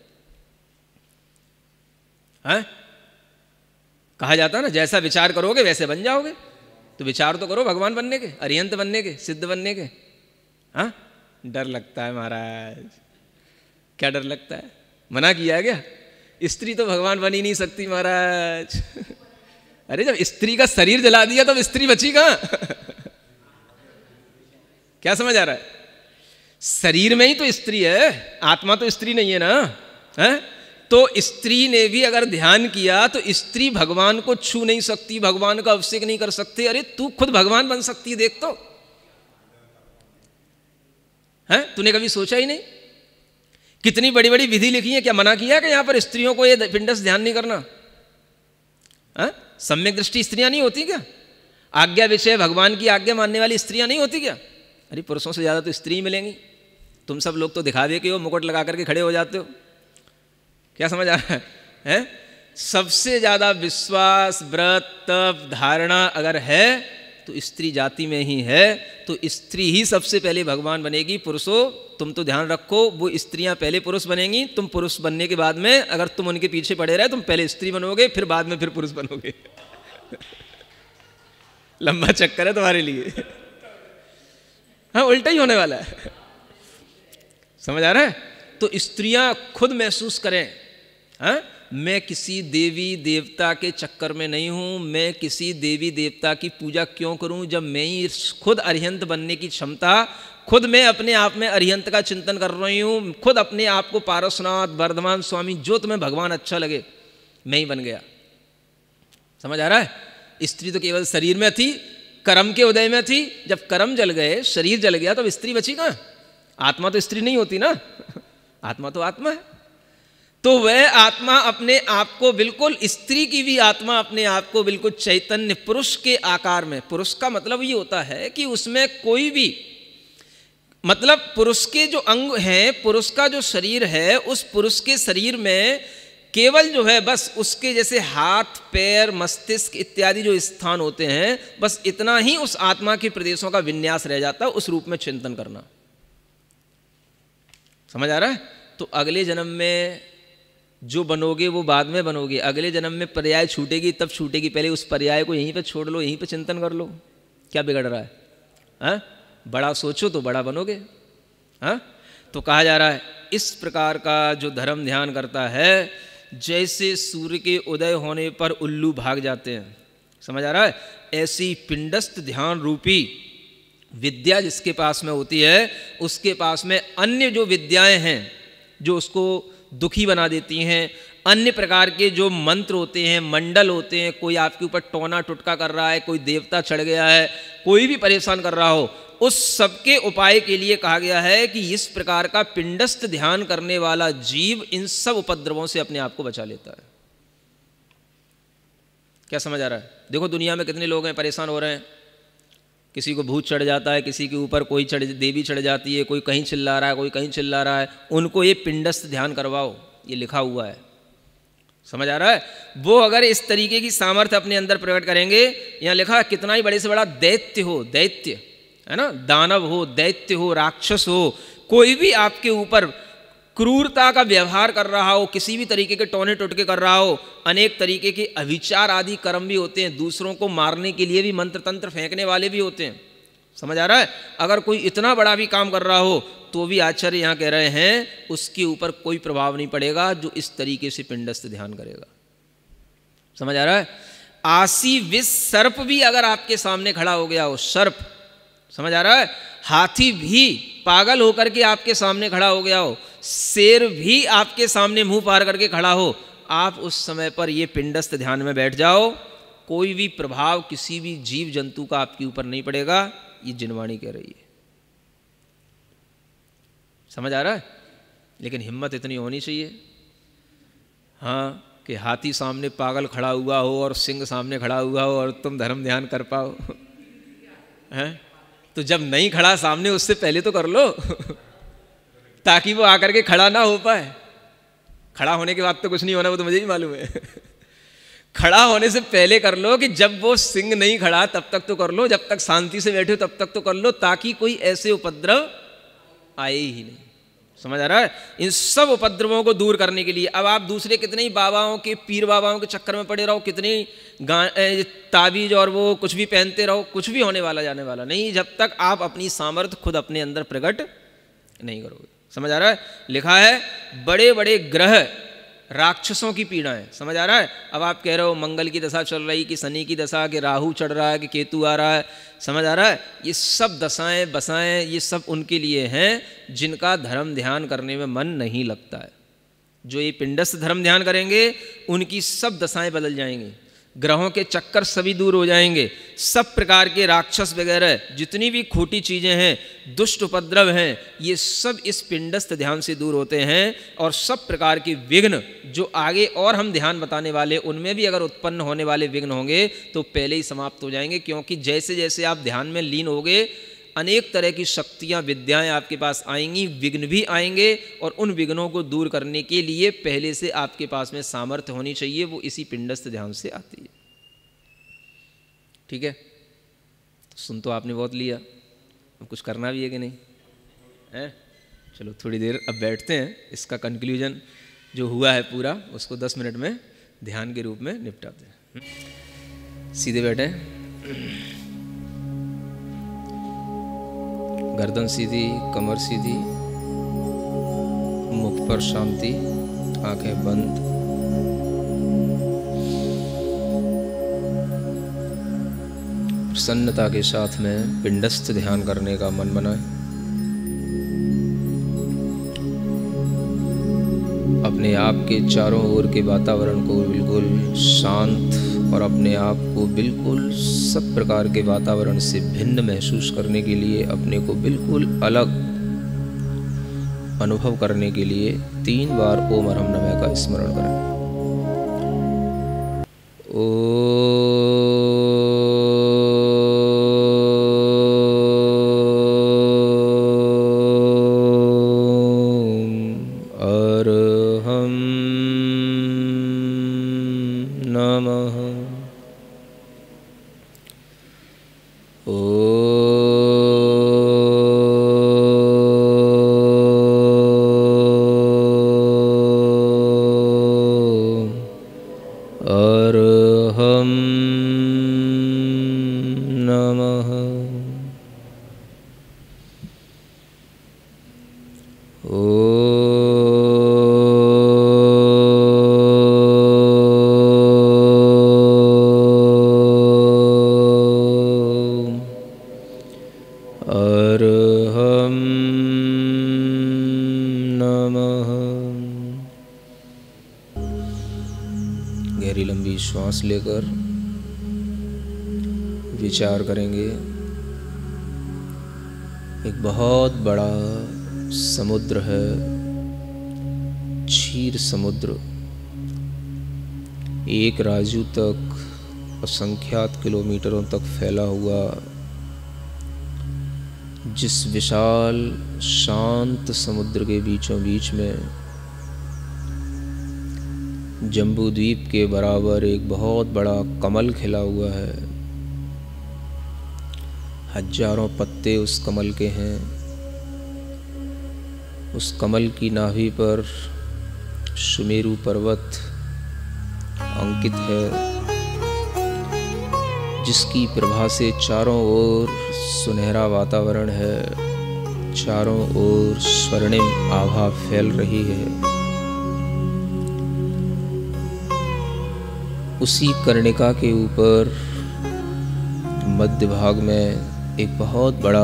Speaker 1: है? कहा जाता ना, जैसा विचार करोगे वैसे बन जाओगे। तो विचार तो करो भगवान बनने के, अरिहंत बनने के, सिद्ध बनने के। हाँ, डर लगता है महाराज। क्या डर लगता है? मना किया है क्या? स्त्री तो भगवान बन ही नहीं सकती महाराज। अरे जब स्त्री का शरीर जला दिया तब तो स्त्री बची कहां? क्या समझ आ रहा है? शरीर में ही तो स्त्री है, आत्मा तो स्त्री नहीं है ना। है? तो स्त्री ने भी अगर ध्यान किया तो स्त्री भगवान को छू नहीं सकती, भगवान का अभिषेक नहीं कर सकती। अरे तू खुद भगवान बन सकती है, देख तो। है? तूने कभी सोचा ही नहीं? कितनी बड़ी बड़ी विधि लिखी है, क्या मना किया कि यहां पर स्त्रियों को ये पिंडस्थ ध्यान नहीं करना? है? सम्यक दृष्टि स्त्रियां नहीं होती क्या? आज्ञा विषय भगवान की आज्ञा मानने वाली स्त्रियां नहीं होती क्या? अरे पुरुषों से ज्यादा तो स्त्री मिलेंगी। तुम सब लोग तो दिखावे के हो, मुकुट लगा करके खड़े हो जाते हो। क्या समझ आ रहा है? है? सबसे ज्यादा विश्वास, व्रत, तप, धारणा अगर है तो स्त्री जाति में ही है। तो स्त्री ही सबसे पहले भगवान बनेगी। पुरुषों तुम तो ध्यान रखो, वो स्त्रियां पहले पुरुष बनेंगी। तुम पुरुष बनने के बाद में अगर तुम उनके पीछे पड़े रहे, तुम पहले स्त्री बनोगे, फिर बाद में फिर पुरुष बनोगे। लंबा चक्कर है तुम्हारे लिए। हाँ, उल्टा ही होने वाला है। समझ आ रहा है? तो स्त्रियां खुद महसूस करें, हाँ, मैं किसी देवी देवता के चक्कर में नहीं हूं। मैं किसी देवी देवता की पूजा क्यों करूं जब मैं ही खुद अरिहंत बनने की क्षमता, खुद मैं अपने आप में अरिहंत का चिंतन कर रही हूं। खुद अपने आप को पारसनाथ, वर्धमान स्वामी, जो तुम्हें भगवान अच्छा लगे, मैं ही बन गया। समझ आ रहा है? स्त्री तो केवल शरीर में थी, कर्म के उदय में थी। जब कर्म जल गए, शरीर जल गया, तब स्त्री बची कहां? आत्मा तो स्त्री नहीं होती ना। आत्मा तो आत्मा है। तो वह आत्मा अपने आप को बिल्कुल, स्त्री की भी आत्मा अपने आप को बिल्कुल चैतन्य पुरुष के आकार में। पुरुष का मतलब ये होता है कि उसमें कोई भी, मतलब पुरुष के जो अंग हैं, पुरुष का जो शरीर है, उस पुरुष के शरीर में केवल जो है बस उसके जैसे हाथ, पैर, मस्तिष्क इत्यादि जो स्थान होते हैं, बस इतना ही उस आत्मा के प्रदेशों का विन्यास रह जाता है। उस रूप में चिंतन करना। समझ आ रहा है? तो अगले जन्म में जो बनोगे वो बाद में बनोगे। अगले जन्म में पर्याय छूटेगी तब छूटेगी, पहले उस पर्याय को यहीं पे छोड़ लो, यहीं पे चिंतन कर लो। क्या बिगड़ रहा है? हाँ, बड़ा सोचो तो बड़ा बनोगे। हाँ, तो कहा जा रहा है इस प्रकार का जो धर्म ध्यान करता है, जैसे सूर्य के उदय होने पर उल्लू भाग जाते हैं। समझ आ रहा है? ऐसी पिंडस्थ ध्यान रूपी विद्या जिसके पास में होती है, उसके पास में अन्य जो विद्याएं हैं जो उसको दुखी बना देती हैं, अन्य प्रकार के जो मंत्र होते हैं, मंडल होते हैं, कोई आपके ऊपर टोना टुटका कर रहा है, कोई देवता चढ़ गया है, कोई भी परेशान कर रहा हो, उस सबके उपाय के लिए कहा गया है कि इस प्रकार का पिंडस्थ ध्यान करने वाला जीव इन सब उपद्रवों से अपने आप को बचा लेता है। क्या समझ आ रहा है? देखो दुनिया में कितने लोग हैं परेशान हो रहे हैं, किसी को भूत चढ़ जाता है, किसी के ऊपर कोई चढ़ देवी चढ़ जाती है, कोई कहीं चिल्ला रहा है, कोई कहीं चिल्ला रहा है, उनको ये पिंडस्थ ध्यान करवाओ, ये लिखा हुआ है। समझ आ रहा है? वो अगर इस तरीके की सामर्थ्य अपने अंदर प्रकट करेंगे, यहाँ लिखा कितना ही बड़े से बड़ा दैत्य हो, दैत्य है ना, दानव हो, दैत्य हो, राक्षस हो, कोई भी आपके ऊपर क्रूरता का व्यवहार कर रहा हो, किसी भी तरीके के टोने टोटके कर रहा हो, अनेक तरीके के अभिचार आदि कर्म भी होते हैं, दूसरों को मारने के लिए भी मंत्र तंत्र फेंकने वाले भी होते हैं। समझ आ रहा है? अगर कोई इतना बड़ा भी काम कर रहा हो तो भी आचार्य यहाँ कह रहे हैं उसके ऊपर कोई प्रभाव नहीं पड़ेगा जो इस तरीके से पिंडस्थ ध्यान करेगा। समझ आ रहा है? आसी विष सर्प भी अगर आपके सामने खड़ा हो गया हो, सर्प, समझ आ रहा है, हाथी भी पागल होकर के आपके सामने खड़ा हो गया हो, शेर भी आपके सामने मुंह पार करके खड़ा हो, आप उस समय पर ये पिंडस्थ ध्यान में बैठ जाओ, कोई भी प्रभाव किसी भी जीव जंतु का आपके ऊपर नहीं पड़ेगा। ये जिनवाणी कह रही है। समझ आ रहा है? लेकिन हिम्मत इतनी होनी चाहिए, हाँ, कि हाथी सामने पागल खड़ा हुआ हो और सिंह सामने खड़ा हुआ हो और तुम धर्म ध्यान कर पाओ हैं? तो जब नहीं खड़ा सामने उससे पहले तो कर लो ताकि वो आकर के खड़ा ना हो पाए। खड़ा होने के बाद तो कुछ नहीं होना, वो तो मुझे ही मालूम है खड़ा होने से पहले कर लो कि जब वो सिंह नहीं खड़ा तब तक तो कर लो, जब तक शांति से बैठे हो तब तक तो कर लो, ताकि कोई ऐसे उपद्रव आए ही नहीं। समझ आ रहा है? इन सब उपद्रवों को दूर करने के लिए अब आप दूसरे कितने ही बाबाओं के, पीर बाबाओं के चक्कर में पड़े रहो, कितने ही ताबीज और वो कुछ भी पहनते रहो, कुछ भी होने वाला जाने वाला नहीं, जब तक आप अपनी सामर्थ्य खुद अपने अंदर प्रकट नहीं करोगे। समझ आ रहा है? लिखा है बड़े बड़े ग्रह राक्षसों की पीड़ा है। समझ आ रहा है? अब आप कह रहे हो मंगल की दशा चल रही कि शनि की दशा, कि राहु चढ़ रहा है, कि केतु आ रहा है। समझ आ रहा है? ये सब दशाएं बसाएं ये सब उनके लिए हैं जिनका धर्म ध्यान करने में मन नहीं लगता है। जो ये पिंडस्थ धर्म ध्यान करेंगे उनकी सब दशाएं बदल जाएंगी, ग्रहों के चक्कर सभी दूर हो जाएंगे, सब प्रकार के राक्षस वगैरह जितनी भी खोटी चीज़ें हैं, दुष्ट उपद्रव हैं, ये सब इस पिंडस्थ ध्यान से दूर होते हैं। और सब प्रकार के विघ्न जो आगे और हम ध्यान बताने वाले, उनमें भी अगर उत्पन्न होने वाले विघ्न होंगे तो पहले ही समाप्त हो जाएंगे। क्योंकि जैसे जैसे आप ध्यान में लीन होगे अनेक तरह की शक्तियाँ, विद्याएँ आपके पास आएंगी, विघ्न भी आएंगे, और उन विघ्नों को दूर करने के लिए पहले से आपके पास में सामर्थ्य होनी चाहिए, वो इसी पिंडस्थ ध्यान से आती है। ठीक है? तो सुन तो आपने बहुत लिया, अब कुछ करना भी है कि नहीं है? चलो थोड़ी देर अब बैठते हैं, इसका कंक्लूजन जो हुआ है पूरा उसको दस मिनट में ध्यान के रूप में निपटाते हैं। सीधे बैठे, गर्दन सीधी, कमर सीधी, मुख पर शांति, आंखें बंद। प्रसन्नता के साथ में पिंडस्थ ध्यान करने का मन बनाएं। अपने आप के चारों ओर के वातावरण को बिल्कुल शांत और अपने आप को बिल्कुल सब प्रकार के वातावरण से भिन्न महसूस करने के लिए, अपने को बिल्कुल अलग अनुभव करने के लिए तीन बार ओम अरहम नमः का स्मरण करें। ओ गहरी श्वास लेकर विचार करेंगे। एक बहुत बड़ा समुद्र है, क्षीर समुद्र, एक राजू तक असंख्यात किलोमीटरों तक फैला हुआ, जिस विशाल शांत समुद्र के बीचों बीच में जम्बू द्वीप के बराबर एक बहुत बड़ा कमल खिला हुआ है। हजारों पत्ते उस कमल के हैं। उस कमल की नाभि पर सुमेरु पर्वत अंकित है, जिसकी प्रभा से चारों ओर सुनहरा वातावरण है, चारों ओर स्वर्णिम आभा फैल रही है। उसी कर्णिका के ऊपर मध्य भाग में एक बहुत बड़ा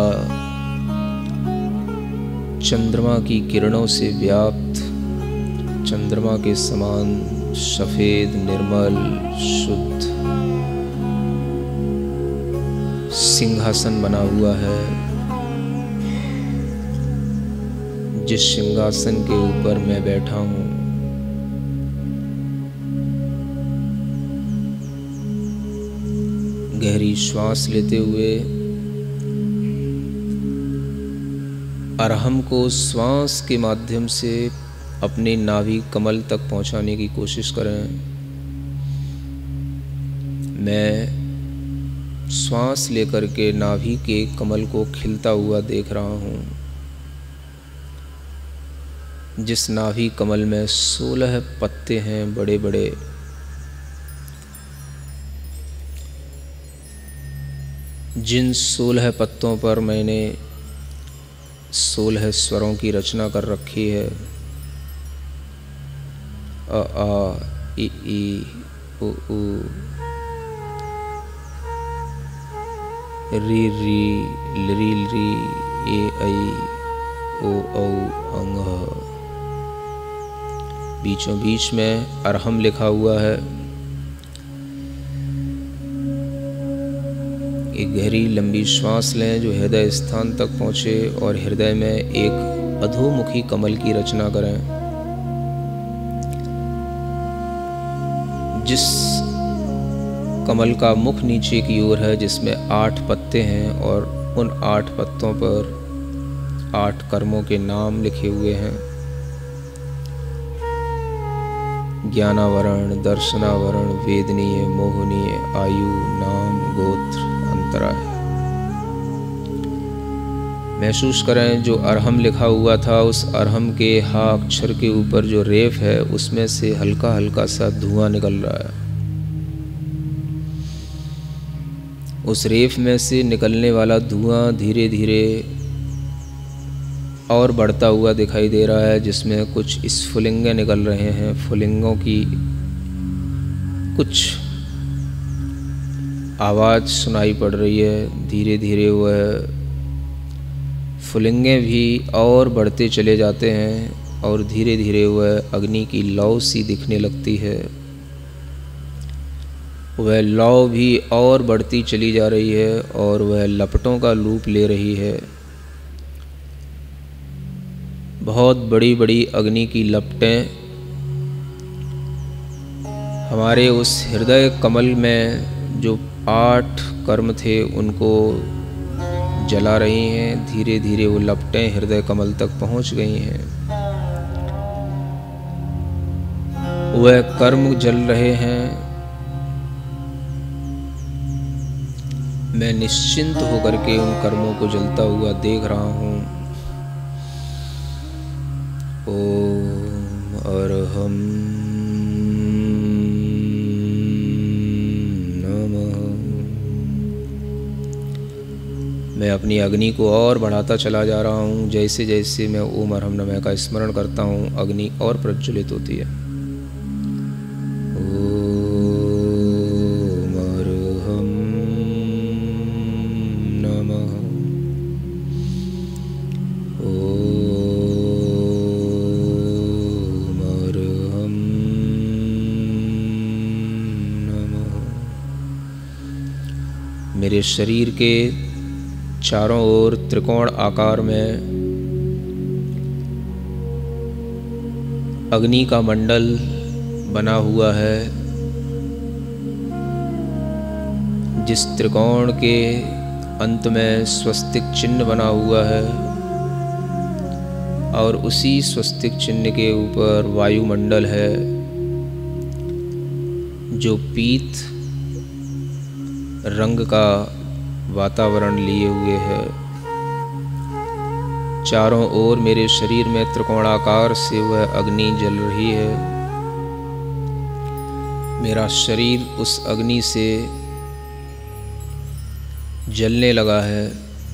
Speaker 1: चंद्रमा की किरणों से व्याप्त, चंद्रमा के समान सफेद, निर्मल, शुद्ध सिंहासन बना हुआ है, जिस सिंहासन के ऊपर मैं बैठा हूँ। गहरी श्वास लेते हुए अरहम को श्वास के माध्यम से अपने नाभि कमल तक पहुंचाने की कोशिश करें। मैं श्वास लेकर के नाभि के कमल को खिलता हुआ देख रहा हूँ, जिस नाभि कमल में सोलह पत्ते हैं बड़े बड़े। जिन सोलह पत्तों पर मैंने सोलह स्वरों की रचना कर रखी है। अ आ इ ई उ ऊ री री लरी लरी ए ऐ ओ औ अंग। बीचों बीच में अरहम लिखा हुआ है। एक गहरी लंबी श्वास लें जो हृदय स्थान तक पहुँचे और हृदय में एक अधोमुखी कमल की रचना करें। जिस कमल का मुख नीचे की ओर है, जिसमें आठ पत्ते हैं और उन आठ पत्तों पर आठ कर्मों के नाम लिखे हुए हैं। ज्ञानावरण, दर्शनावरण, वेदनीय, मोहनीय, आयु, नाम, गोत्र, अंतराय। महसूस करें जो अरहम लिखा हुआ था, उस अरहम के हा अक्षर के ऊपर जो रेफ है, उसमें से हल्का हल्का सा धुआं निकल रहा है। उस रेफ में से निकलने वाला धुआं धीरे धीरे और बढ़ता हुआ दिखाई दे रहा है, जिसमें कुछ स्फुलिंगे निकल रहे हैं। फुलिंगों की कुछ आवाज़ सुनाई पड़ रही है। धीरे धीरे वह फुलिंगे भी और बढ़ते चले जाते हैं और धीरे धीरे वह अग्नि की लौ सी दिखने लगती है। वह लौ भी और बढ़ती चली जा रही है और वह लपटों का रूप ले रही है। बहुत बड़ी बड़ी अग्नि की लपटें हमारे उस हृदय कमल में जो आठ कर्म थे उनको जला रही हैं। धीरे धीरे वो लपटें हृदय कमल तक पहुंच गई हैं। वह कर्म जल रहे हैं। मैं निश्चिंत होकर के उन कर्मों को जलता हुआ देख रहा हूँ। ओम अरहम नमः। मैं अपनी अग्नि को और बढ़ाता चला जा रहा हूँ। जैसे जैसे मैं ओम अरहम नमः का स्मरण करता हूँ, अग्नि और प्रज्वलित होती है। ओम अरहम नमः। ओम अरहम शरीर के चारों ओर त्रिकोण आकार में अग्नि का मंडल बना हुआ है, जिस त्रिकोण के अंत में स्वस्तिक चिन्ह बना हुआ है और उसी स्वस्तिक चिन्ह के ऊपर वायुमंडल है जो पीत रंग का वातावरण लिए हुए है। चारों ओर मेरे शरीर में त्रिकोणाकार से वह अग्नि जल रही है। मेरा शरीर उस अग्नि से जलने लगा है।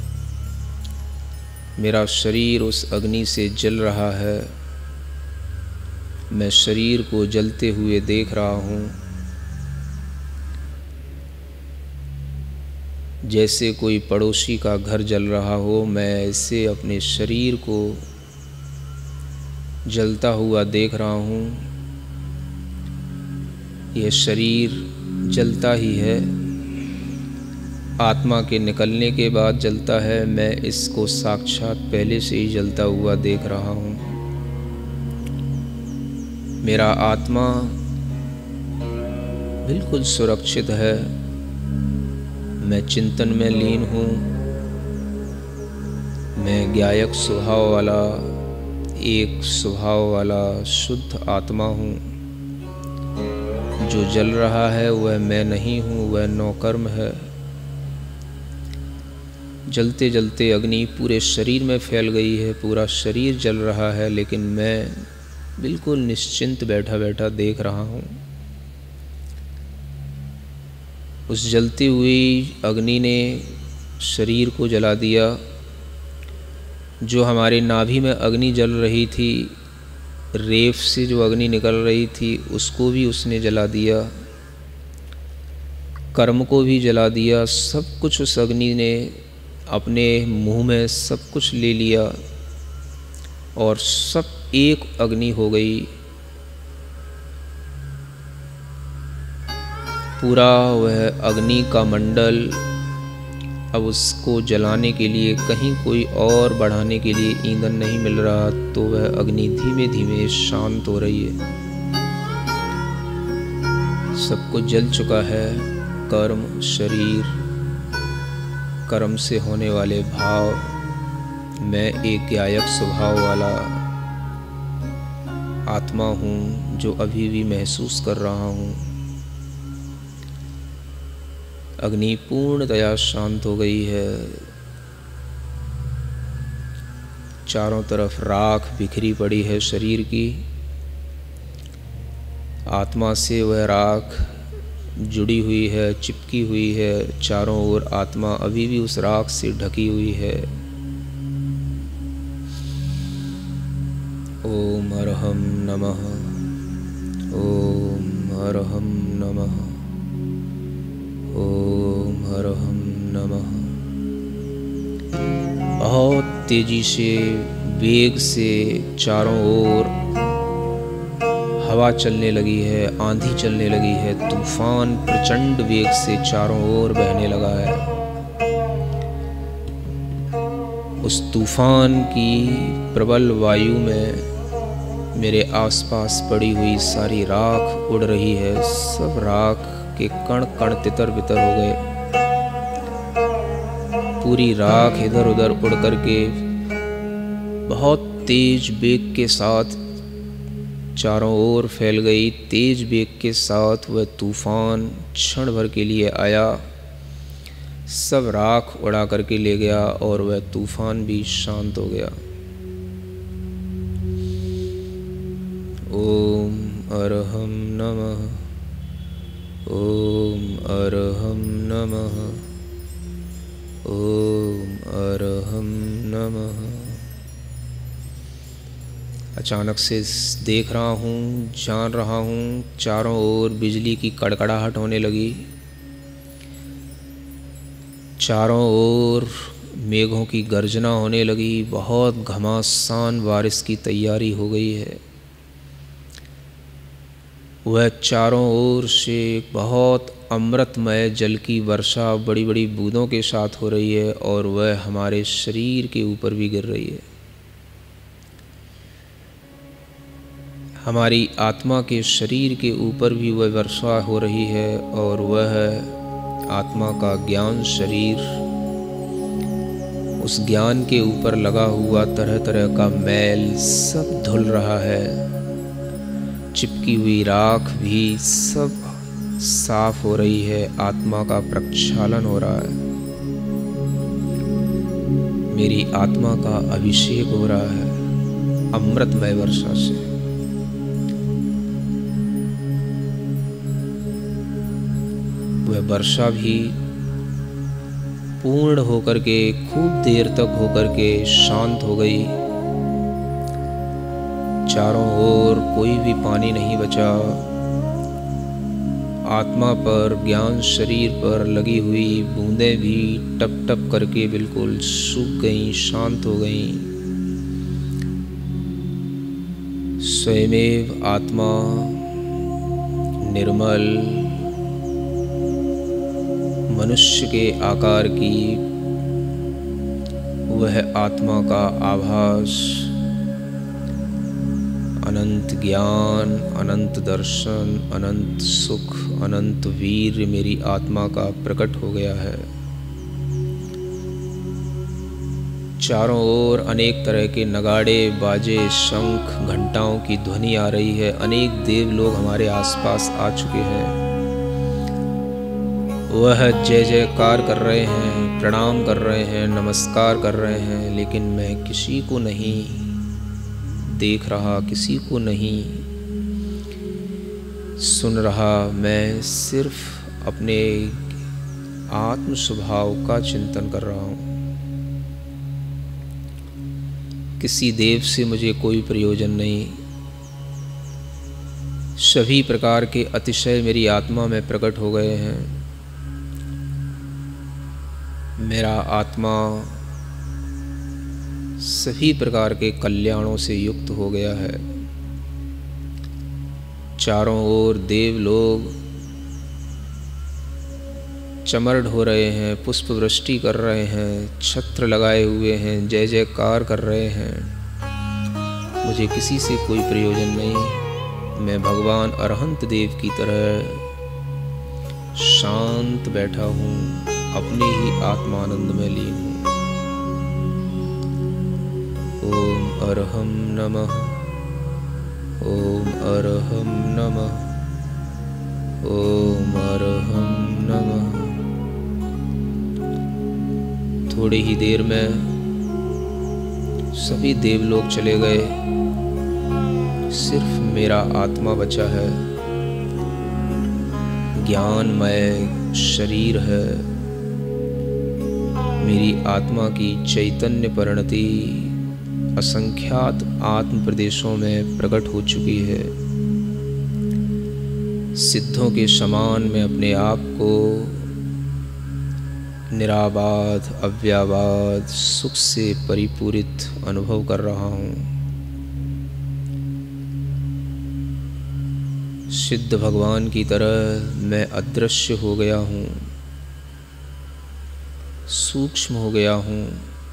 Speaker 1: मेरा शरीर उस अग्नि से जल रहा है। मैं शरीर को जलते हुए देख रहा हूँ, जैसे कोई पड़ोसी का घर जल रहा हो। मैं ऐसे अपने शरीर को जलता हुआ देख रहा हूँ। यह शरीर जलता ही है, आत्मा के निकलने के बाद जलता है। मैं इसको साक्षात पहले से ही जलता हुआ देख रहा हूँ। मेरा आत्मा बिल्कुल सुरक्षित है। मैं चिंतन में लीन हूँ। मैं ज्ञायक स्वभाव वाला एक स्वभाव वाला शुद्ध आत्मा हूँ। जो जल रहा है वह मैं नहीं हूँ, वह नौकर्म है। जलते जलते अग्नि पूरे शरीर में फैल गई है, पूरा शरीर जल रहा है, लेकिन मैं बिल्कुल निश्चिंत बैठा बैठा देख रहा हूँ। उस जलती हुई अग्नि ने शरीर को जला दिया। जो हमारे नाभि में अग्नि जल रही थी, रेफ से जो अग्नि निकल रही थी, उसको भी उसने जला दिया। कर्म को भी जला दिया। सब कुछ उस अग्नि ने अपने मुंह में सब कुछ ले लिया और सब एक अग्नि हो गई। पूरा वह अग्नि का मंडल अब उसको जलाने के लिए, कहीं कोई और बढ़ाने के लिए ईंधन नहीं मिल रहा, तो वह अग्नि धीमे धीमे शांत हो रही है। सब कुछ जल चुका है। कर्म, शरीर, कर्म से होने वाले भाव। मैं एक ज्ञायक स्वभाव वाला आत्मा हूँ जो अभी भी महसूस कर रहा हूँ। अग्नि पूर्णतया शांत हो गई है। चारों तरफ राख बिखरी पड़ी है शरीर की। आत्मा से वह राख जुड़ी हुई है, चिपकी हुई है। चारों ओर आत्मा अभी भी उस राख से ढकी हुई है। ओम अरहम नमः। ओम अरहम नमः। ओम अरहम नमः। बहुत तेजी से, वेग से चारों ओर हवा चलने लगी है, आंधी चलने लगी है। तूफान प्रचंड वेग से चारों ओर बहने लगा है। उस तूफान की प्रबल वायु में मेरे आसपास पड़ी हुई सारी राख उड़ रही है। सब राख के कण कण तितर बितर हो गए। पूरी राख इधर उधर उड़ करके बहुत तेज वेग के साथ चारों ओर फैल गई। तेज वेग के साथ वह तूफान क्षण भर के लिए आया, सब राख उड़ा करके ले गया और वह तूफान भी शांत हो गया। ओम अरहम नमः। ओम अरहम नमः। ओम अरहम नमः। अचानक से देख रहा हूँ, जान रहा हूँ, चारों ओर बिजली की कड़कड़ाहट होने लगी। चारों ओर मेघों की गर्जना होने लगी। बहुत घमासान बारिश की तैयारी हो गई है। वह चारों ओर से एक बहुत अमृतमय जल की वर्षा बड़ी बड़ी बूंदों के साथ हो रही है और वह हमारे शरीर के ऊपर भी गिर रही है। हमारी आत्मा के शरीर के ऊपर भी वह वर्षा हो रही है और वह आत्मा का ज्ञान शरीर, उस ज्ञान के ऊपर लगा हुआ तरह तरह का मैल सब धुल रहा है। चिपकी हुई राख भी सब साफ हो रही है। आत्मा का प्रक्षालन हो रहा है। मेरी आत्मा का अभिषेक हो रहा है अमृतमय वर्षा से। वह वर्षा भी पूर्ण होकर के खूब देर तक होकर के शांत हो गई। चारों ओर कोई भी पानी नहीं बचा। आत्मा पर, ज्ञान शरीर पर लगी हुई बूंदें भी टप टप करके बिल्कुल सूख गईं, शांत हो गईं। स्वयमेव आत्मा निर्मल मनुष्य के आकार की वह आत्मा का आभास, अनंत ज्ञान, अनंत दर्शन, अनंत सुख, अनंत वीर मेरी आत्मा का प्रकट हो गया है। चारों ओर अनेक तरह के नगाड़े, बाजे, शंख, घंटाओं की ध्वनि आ रही है। अनेक देव लोग हमारे आसपास आ चुके हैं। वह जय जयकार कर रहे हैं, प्रणाम कर रहे हैं, नमस्कार कर रहे हैं, लेकिन मैं किसी को नहीं देख रहा, किसी को नहीं सुन रहा। मैं सिर्फ अपने आत्म स्वभाव का चिंतन कर रहा हूँ। किसी देव से मुझे कोई प्रयोजन नहीं। सभी प्रकार के अतिशय मेरी आत्मा में प्रकट हो गए हैं। मेरा आत्मा सभी प्रकार के कल्याणों से युक्त हो गया है। चारों ओर देव लोग चमर ढो रहे हैं, पुष्प वृष्टि कर रहे हैं, छत्र लगाए हुए हैं, जय जयकार कर रहे हैं। मुझे किसी से कोई प्रयोजन नहीं। मैं भगवान अरहंत देव की तरह शांत बैठा हूँ, अपने ही आत्मानंद में लीन हूँ। ओम अरहम नमः, ओम अरहम नमः, ओम अरहम नमः। थोड़ी ही देर में सभी देवलोक चले गए। सिर्फ मेरा आत्मा बचा है। ज्ञानमय शरीर है। मेरी आत्मा की चैतन्य परिणति असंख्यात आत्म प्रदेशों में प्रकट हो चुकी है। सिद्धों के समान मैं अपने आप को निराबाध, अव्याबाद, सुख से परिपूरित अनुभव कर रहा हूँ। सिद्ध भगवान की तरह मैं अदृश्य हो गया हूँ, सूक्ष्म हो गया हूँ।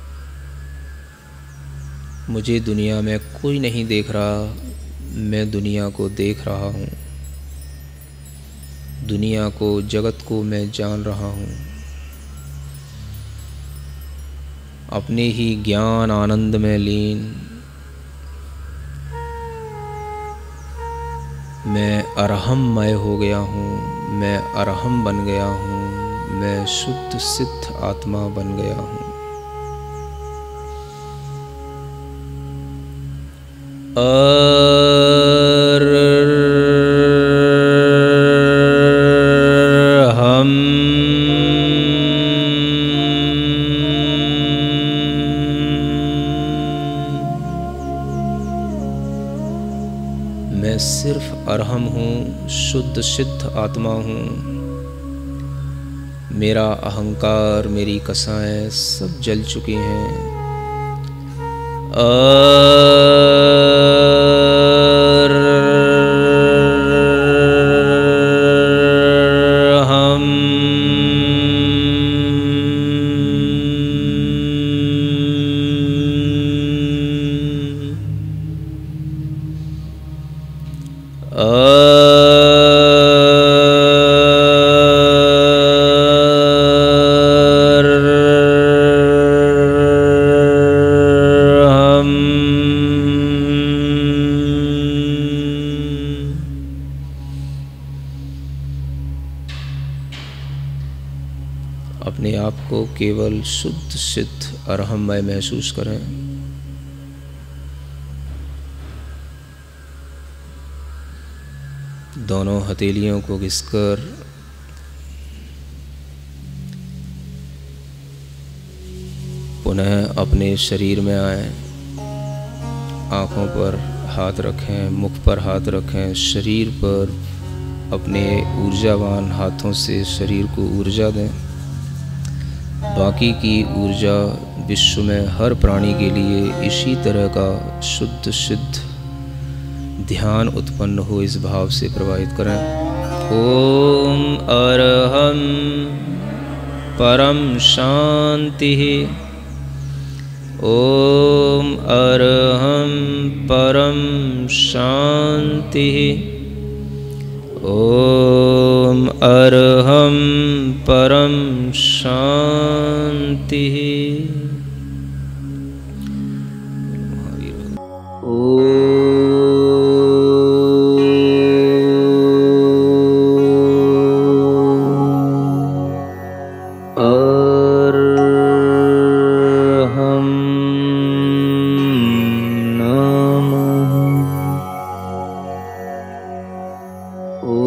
Speaker 1: मुझे दुनिया में कोई नहीं देख रहा, मैं दुनिया को देख रहा हूँ। दुनिया को, जगत को मैं जान रहा हूँ। अपने ही ज्ञान आनंद में लीन मैं अरहममय हो गया हूँ। मैं अरहम बन गया हूँ। मैं शुद्ध सिद्ध आत्मा बन गया हूँ। अरहम मैं सिर्फ अरहम हूँ, शुद्ध सिद्ध आत्मा हूँ। मेरा अहंकार, मेरी कसाएं सब जल चुकी हैं। अर केवल शुद्ध सिद्ध अरहममय महसूस करें। दोनों हथेलियों को घिसकर पुनः अपने शरीर में आए। आँखों पर हाथ रखें, मुख पर हाथ रखें, शरीर पर अपने ऊर्जावान हाथों से शरीर को ऊर्जा दें। बाकी की ऊर्जा विश्व में हर प्राणी के लिए इसी तरह का शुद्ध सिद्ध ध्यान उत्पन्न हो, इस भाव से प्रवाहित करें। ओम अरहं परम शांति। ओम अरहं परम शांति। ओम अरहं परम शांति। ओम